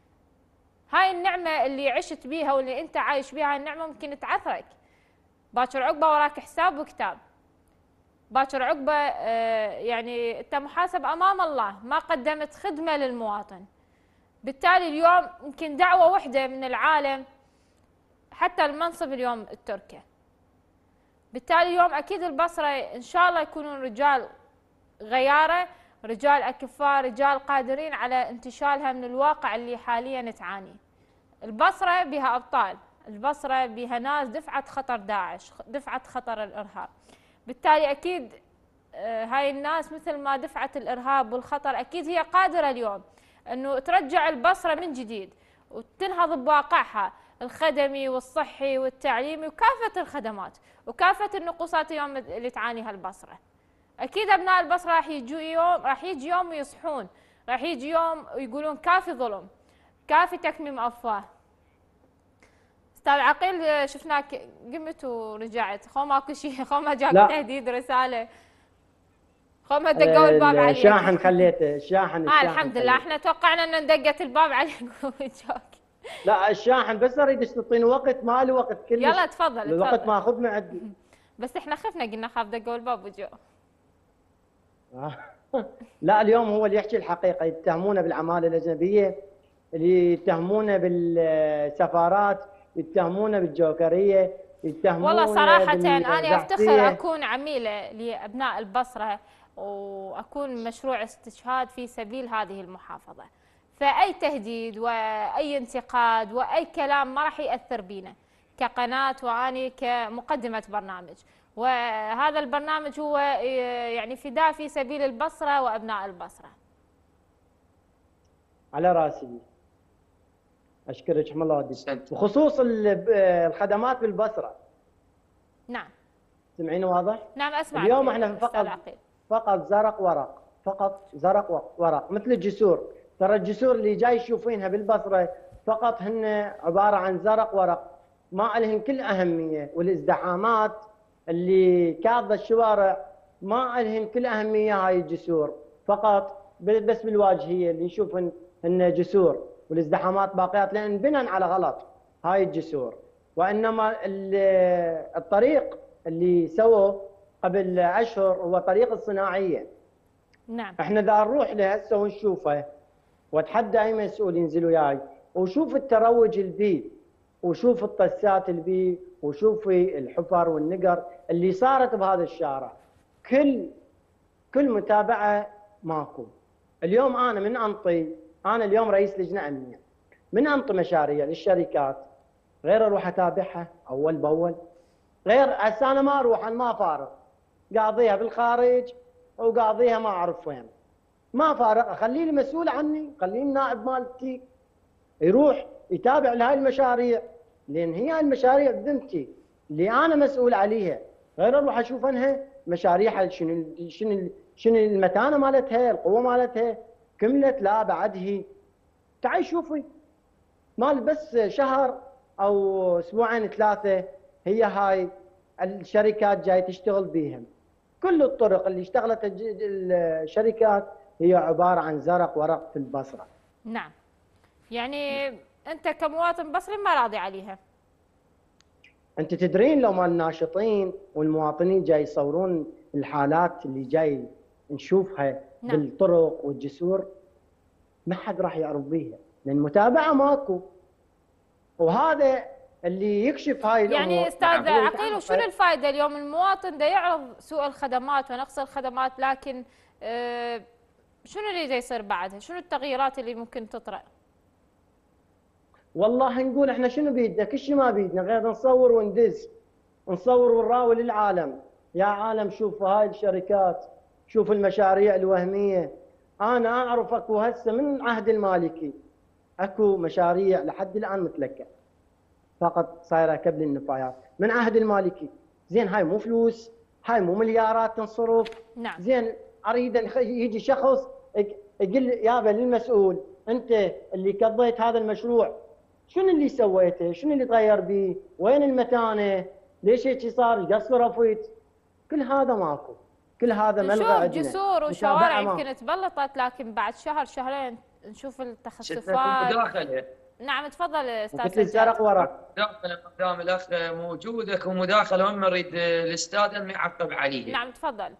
هاي النعمه اللي عشت بيها واللي انت عايش بيها، هاي النعمه ممكن تعثرك باكر عقبه، وراك حساب وكتاب. باكر عقبه يعني انت محاسب امام الله ما قدمت خدمه للمواطن. بالتالي اليوم يمكن دعوه وحده من العالم حتى المنصب اليوم التركي. بالتالي اليوم اكيد البصره ان شاء الله يكونون رجال غياره، رجال اكفاء، رجال قادرين على انتشالها من الواقع اللي حاليا تعاني. البصره بها ابطال، البصره بها ناس دفعت خطر داعش، دفعت خطر الارهاب. بالتالي اكيد هاي الناس مثل ما دفعت الارهاب والخطر اكيد هي قادره اليوم انه ترجع البصره من جديد وتنهض بواقعها الخدمي والصحي والتعليمي وكافه الخدمات وكافه النقوصات اليوم اللي تعانيها البصره. اكيد ابناء البصره راح يجوا يوم، راح يجي يوم ويصحون، راح يجي يوم ويقولون كافي ظلم، كافي تكميم افواه. استاذ عقيل شفناك قمت ورجعت، خو ماكو شيء، خو ما جاك تهديد رساله، خو ما دقوا الباب عليك. الشاحن خليته، الشاحن اه الحمد لله، احنا توقعنا ان دقت الباب عليك وجاك. لا الشاحن بس اريدك تعطيني وقت، ما لي وقت كلش. يلا تفضل الوقت تفضل. ماخذ من عندي. بس احنا خفنا قلنا خاف دقوا الباب وجو. لا اليوم هو اللي يحكي الحقيقه، يتهمونه بالعماله الاجنبيه، اللي يتهمونه بالسفارات، يتهمونه بالجوكريه، يتهمونه والله صراحه انا افتخر اكون عميله لابناء البصره واكون مشروع استشهاد في سبيل هذه المحافظه. فاي تهديد واي انتقاد واي كلام ما راح ياثر بينا كقناه واني كمقدمه برنامج، وهذا البرنامج هو يعني فداء في سبيل البصره وابناء البصره. على راسي، اشكرك حم الله وديك. بخصوص الخدمات بالبصره. نعم. سمعيني واضح؟ نعم اسمع. اليوم احنا فقط فقط زرق ورق، فقط زرق ورق مثل الجسور. ترى الجسور اللي جاي تشوفينها بالبصره فقط هن عباره عن زرق ورق، ما لهن كل اهميه، والازدحامات اللي كاظه الشوارع ما لهن كل اهميه. هاي الجسور فقط بس بالواجهيه اللي نشوفهن هن جسور، والازدحامات باقيات لان بناء على غلط هاي الجسور. وانما الطريق اللي سووه قبل اشهر هو طريق الصناعيه. نعم. احنا اذا نروح له هسه ونشوفه، واتحدى اي مسؤول ينزل وياي وشوف التروج البيه، وشوف الطسات البيه، وشوف الحفر والنقر اللي صارت بهذا الشارع. كل كل متابعه ماكو. اليوم انا من انطي، انا اليوم رئيس لجنه امنيه، من انطي مشاريع للشركات غير اروح اتابعها اول باول، غير هسه انا ما اروح، انا ما فارغ، قاضيها بالخارج وقاضيها ما اعرف وين، ما فارغ. اخليه المسؤول عني، خليه النائب مالتي يروح يتابع لهاي المشاريع، لان هي هاي المشاريع بذمتي اللي انا مسؤول عليها، غير اروح اشوف انها مشاريع شنو شنو شنو المتانه مالتها، القوه مالتها كملت، لا بعد هي. تعي شوفي مال بس شهر او اسبوعين ثلاثه هي هاي الشركات جاي تشتغل بيهم. كل الطرق اللي اشتغلت الشركات هي عباره عن زرق ورق في البصره. نعم. يعني انت كمواطن بصري ما راضي عليها. انت تدرين لو ما الناشطين والمواطنين جاي يصورون الحالات اللي جاي نشوفها نعم. بالطرق والجسور، ما حد راح يعرف بيها لان متابعه ماكو. وهذا اللي يكشف هاي الامور. يعني استاذ عقيل، وشنو الفائده اليوم المواطن دا يعرض سوء الخدمات ونقص الخدمات، لكن آه شنو اللي دا يصير بعدها؟ شنو التغييرات اللي ممكن تطرأ؟ والله نقول احنا شنو بيدنا؟ كل شيء ما بيدنا غير نصور وندز، نصور ونراوي للعالم، يا عالم شوفوا هاي الشركات، شوفوا المشاريع الوهميه. انا اعرف اكو هسه من عهد المالكي اكو مشاريع لحد الان متلكه فقط صايره كبل النفايات من عهد المالكي. زين هاي مو فلوس، هاي مو مليارات تنصرف. نعم. زين اريد يجي شخص يقول يابا للمسؤول انت اللي قضيت هذا المشروع شنو اللي سويته؟ شنو اللي تغير به؟ وين المتانه؟ ليش هيك صار؟ ايش صرفت؟ كل هذا ماكو، كل هذا ملغى عندنا. نشوف جسور وشوارع يمكن تبلطت، لكن بعد شهر شهرين نشوف التخسفات. مداخله. نعم تفضل استاذ مثل الزرق ورق. مداخله قدام الاخ موجود، اكو مداخله هم نريد الاستاذ انه يعقب عليها. نعم تفضل.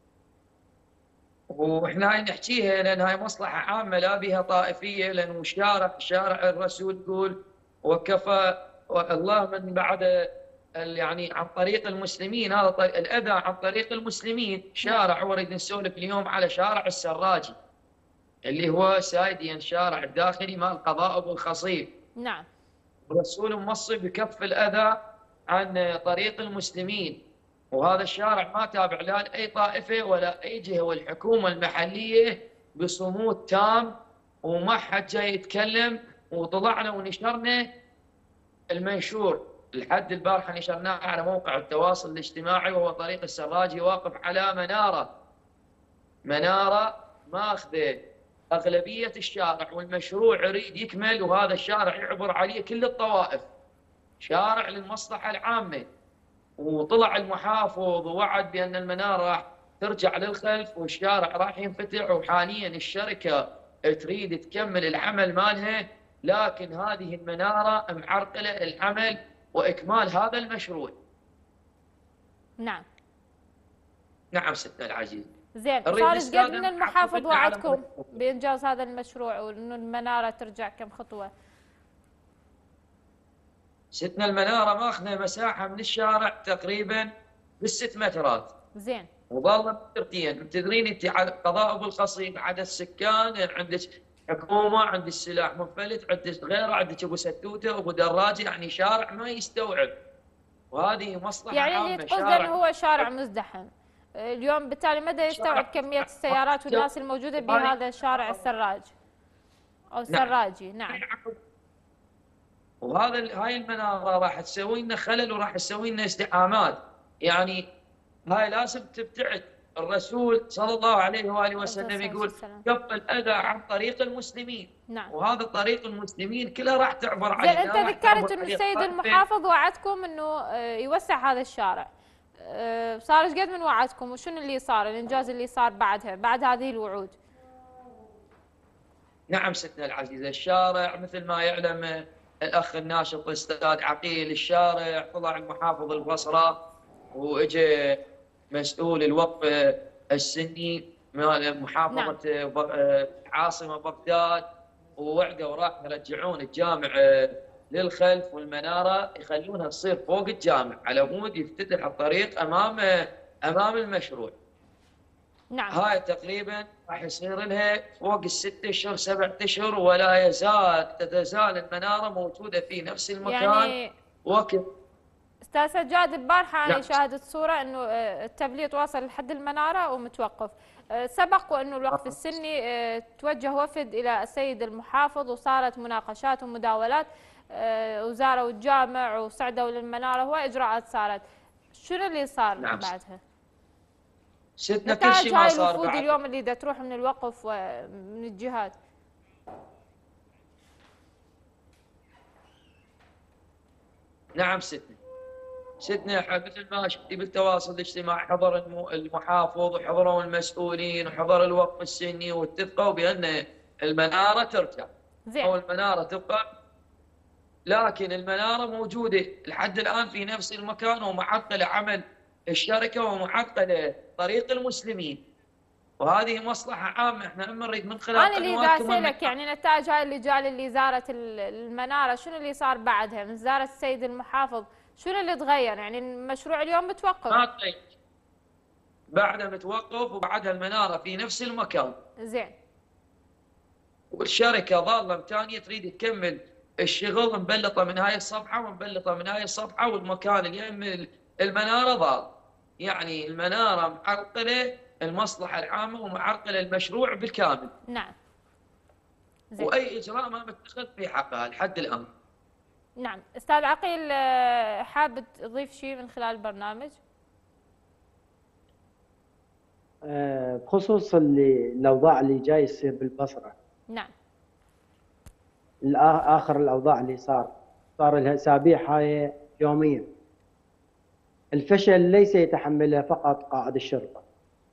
واحنا هاي نحكيها لان هاي مصلحه عامه لا بها طائفيه، لان شارع شارع الرسول يقول وكفى الله من بعد يعني عن طريق المسلمين، هذا طريق الاذى عن طريق المسلمين. شارع وريد نسولف اليوم على شارع السراجي اللي هو سايديا شارع الداخلي مال القضاء ابو الخصيب. نعم. الرسول موصي بكف الاذى عن طريق المسلمين، وهذا الشارع ما تابع لا لاي طائفه ولا اي جهه، والحكومه المحليه بصمود تام وما حد جاي يتكلم. وطلعنا ونشرنا المنشور لحد البارحه نشرناه على موقع التواصل الاجتماعي، وهو طريق السراجي واقف على مناره مناره ماخذه اغلبيه الشارع، والمشروع يريد يكمل وهذا الشارع يعبر عليه كل الطوائف، شارع للمصلحه العامه. وطلع المحافظ ووعد بان المناره راح ترجع للخلف والشارع راح ينفتح، وحاليا الشركه تريد تكمل العمل مالها، لكن هذه المناره معرقله العمل واكمال هذا المشروع. نعم. نعم ستنا العزيز. زين، صار ايش قد من المحافظ وعدكم بانجاز هذا المشروع وانه المناره ترجع كم خطوه؟ ستنا المناره ماخذه مساحه من الشارع تقريبا بالست مترات. زين. وظل مرتين، تدرين انت على قضاء ابو الخصيب عدد السكان، عندك حكومه، عندك السلاح منفلت، عندك غيره، عندك ابو ستوته وابو دراجه، يعني شارع ما يستوعب. وهذه مصلحه يعني عامه. اللي تقصده انه هو شارع مزدحم اليوم، بالتالي مدى يستوعب كميه السيارات والناس الموجوده بهذا الشارع السراج او السراجي. نعم. وهذا هاي المناره راح تسوي لنا خلل وراح تسوي لنا ازدحامات، يعني هاي لازم تبتعد. الرسول صلى الله عليه واله وسلم يقول كف الاذى عن طريق المسلمين. نعم. وهذا طريق المسلمين كلها راح تعبر عليه. زين، انت ذكرت انه السيد المحافظ وعدكم انه يوسع هذا الشارع، صار ايش قد من وعدكم وشنو اللي صار، الانجاز اللي صار بعدها بعد هذه الوعود؟ نعم ستنا العزيزه، الشارع مثل ما يعلم الاخ الناشط الاستاذ عقيل، الشارع طلع المحافظ البصره واجى مسؤول الوقف السني مال محافظه نعم. عاصمه بغداد، ووعدوا راح يرجعون الجامع للخلف والمناره يخلونها تصير فوق الجامع على مود يفتتح الطريق امام امام المشروع. نعم. هاي تقريبا راح يصير لها فوق الست اشهر سبعة اشهر ولا يزال تتزال المناره موجوده في نفس المكان. يعني وقت استاذ سجاد، البارحه انا نعم. شاهدت صوره انه آه، التبليط واصل لحد المناره ومتوقف. آه، سبق وانه الوقف السني آه، توجه وفد الى السيد المحافظ وصارت مناقشات ومداولات، آه، وزاروا الجامع وصعدوا للمناره واجراءات صارت. شنو اللي صار نعم. بعدها؟ سيدنا كل نتائج شيء ما هاي صار الوفود بعد. اليوم اللي دا تروح من الوقف ومن الجهات. نعم سيدنا. سيدنا مثل ما شفتي بالتواصل الاجتماعي حضر المحافظ وحضروا المسؤولين وحضر الوقف السني واتفقوا بأن المنارة ترجع زين. أو المنارة تبقى، لكن المنارة موجودة لحد الآن في نفس المكان ومعطلة عمل الشركة ومعطلة طريق المسلمين، وهذه مصلحة عامة. احنا نريد من خلال أنا اللي دا قنواتكم أسألك يعني نتائج هاي اللجان اللي زارت المنارة شنو اللي صار بعدها من زارة السيد المحافظ؟ شنو اللي تغير؟ يعني المشروع اليوم متوقف. ما تغير، بعدها متوقف وبعدها المنارة في نفس المكان. زين. والشركة ظالة متانية تريد تكمل الشغل، مبلطة من هاي الصفحة ومبلطة من هاي الصفحة، والمكان اللي يم المنارة ضال. يعني المنارة معرقلة المصلحة العامة ومعرقلة المشروع بالكامل. نعم. زين. وأي إجراء ما متخذ في حقها لحد الآن. نعم. أستاذ عقيل، حابب تضيف شيء من خلال البرنامج؟ بخصوص اللي الأوضاع اللي جاي يصير بالبصرة. نعم. آخر الأوضاع اللي صار صار لها أسابيع هاي يوميا. الفشل ليس يتحمله فقط قائد الشرطة،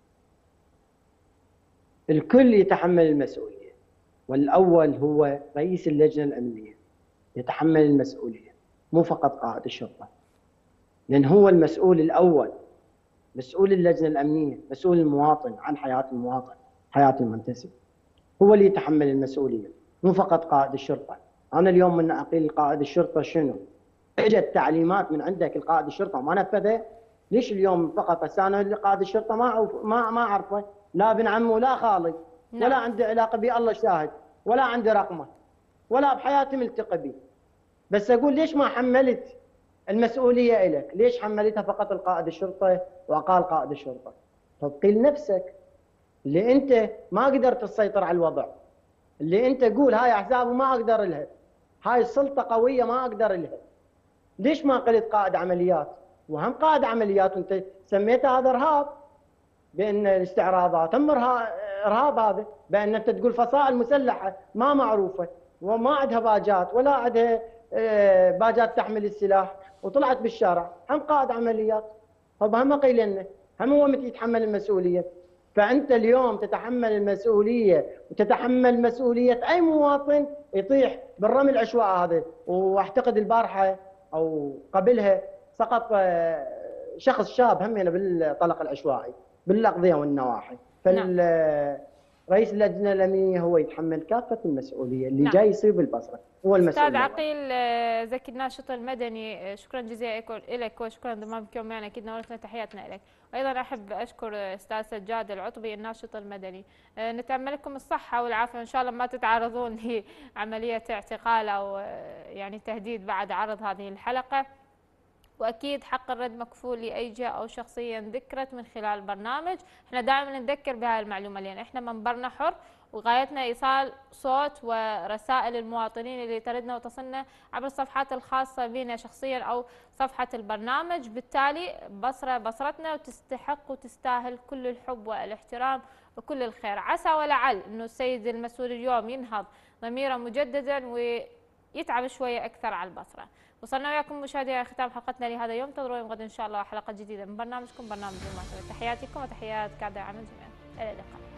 الكل يتحمل المسؤولية، والأول هو رئيس اللجنة الأمنية يتحمل المسؤولية، مو فقط قائد الشرطة، لأن هو المسؤول الأول، مسؤول اللجنة الأمنية، مسؤول المواطن عن حياة المواطن، حياة المنتسب، هو اللي يتحمل المسؤولية، مو فقط قائد الشرطة. أنا اليوم من أقيل قائد الشرطة شنو؟ اجت تعليمات من عندك القائد الشرطة ما نفذها؟ ليش اليوم فقط هسه انا قائد الشرطة ما ما ما اعرفه، لا ابن عمه ولا خالي، نعم. ولا عندي علاقة به الله شاهد، ولا عندي رقمه، ولا بحياتي ملتقي به. بس اقول ليش ما حملت المسؤولية إلك؟ ليش حملتها فقط القائد الشرطة وأقال قائد الشرطة؟ طب قيل نفسك اللي أنت ما قدرت تسيطر على الوضع، اللي أنت قول هاي أحزاب وما أقدر لها، هاي السلطة قوية ما أقدر لها، ليش ما قلت قائد عمليات؟ وهم قائد عمليات وأنت سميته هذا إرهاب، بأن الاستعراضات هم إرهاب، هذا بأن أنت تقول فصائل مسلحة ما معروفة وما عندها باجات ولا عندها باجات تحمل السلاح وطلعت بالشارع، هم قائد عمليات. طب هم قيل لنا هم هو متى يتحمل المسؤوليه؟ فانت اليوم تتحمل المسؤوليه وتتحمل مسؤوليه اي مواطن يطيح بالرمي العشوائي هذا. واعتقد البارحه او قبلها سقط شخص شاب همينه بالطلق العشوائي بالاقضيه والنواحي. فال رئيس اللجنه الامنيه هو يتحمل كافه المسؤوليه اللي نعم. جاي يصير بالبصره، هو المسؤول. استاذ عقيل زكي الناشط المدني، شكرا جزيلا لك وشكرا لانضمامك يوم معنا، اكيد نورتنا، تحياتنا لك. وايضا احب اشكر استاذ سجاد العطبي الناشط المدني. نتامل لكم الصحه والعافيه، وان شاء الله ما تتعرضون لعمليه اعتقال او يعني تهديد بعد عرض هذه الحلقه. واكيد حق الرد مكفول لاي جهه او شخصيه ذكرت من خلال البرنامج. احنا دائما نذكر بهاي المعلومه لان احنا منبرنا حر وغايتنا ايصال صوت ورسائل المواطنين اللي تردنا وتصلنا عبر الصفحات الخاصه بنا شخصيا او صفحه البرنامج. بالتالي بصره بصرتنا وتستحق وتستاهل كل الحب والاحترام وكل الخير. عسى ولعل انه السيد المسؤول اليوم ينهض ضميره مجددا ويتعب شويه اكثر على البصره. وصلنا وياكم مشاهدينا ختام حلقتنا لهذا اليوم، انتظرونا غدا ان شاء الله حلقه جديده من برنامجكم برنامج المعتمد. تحياتكم وتحيات قاعده عمل جميعا، الى اللقاء.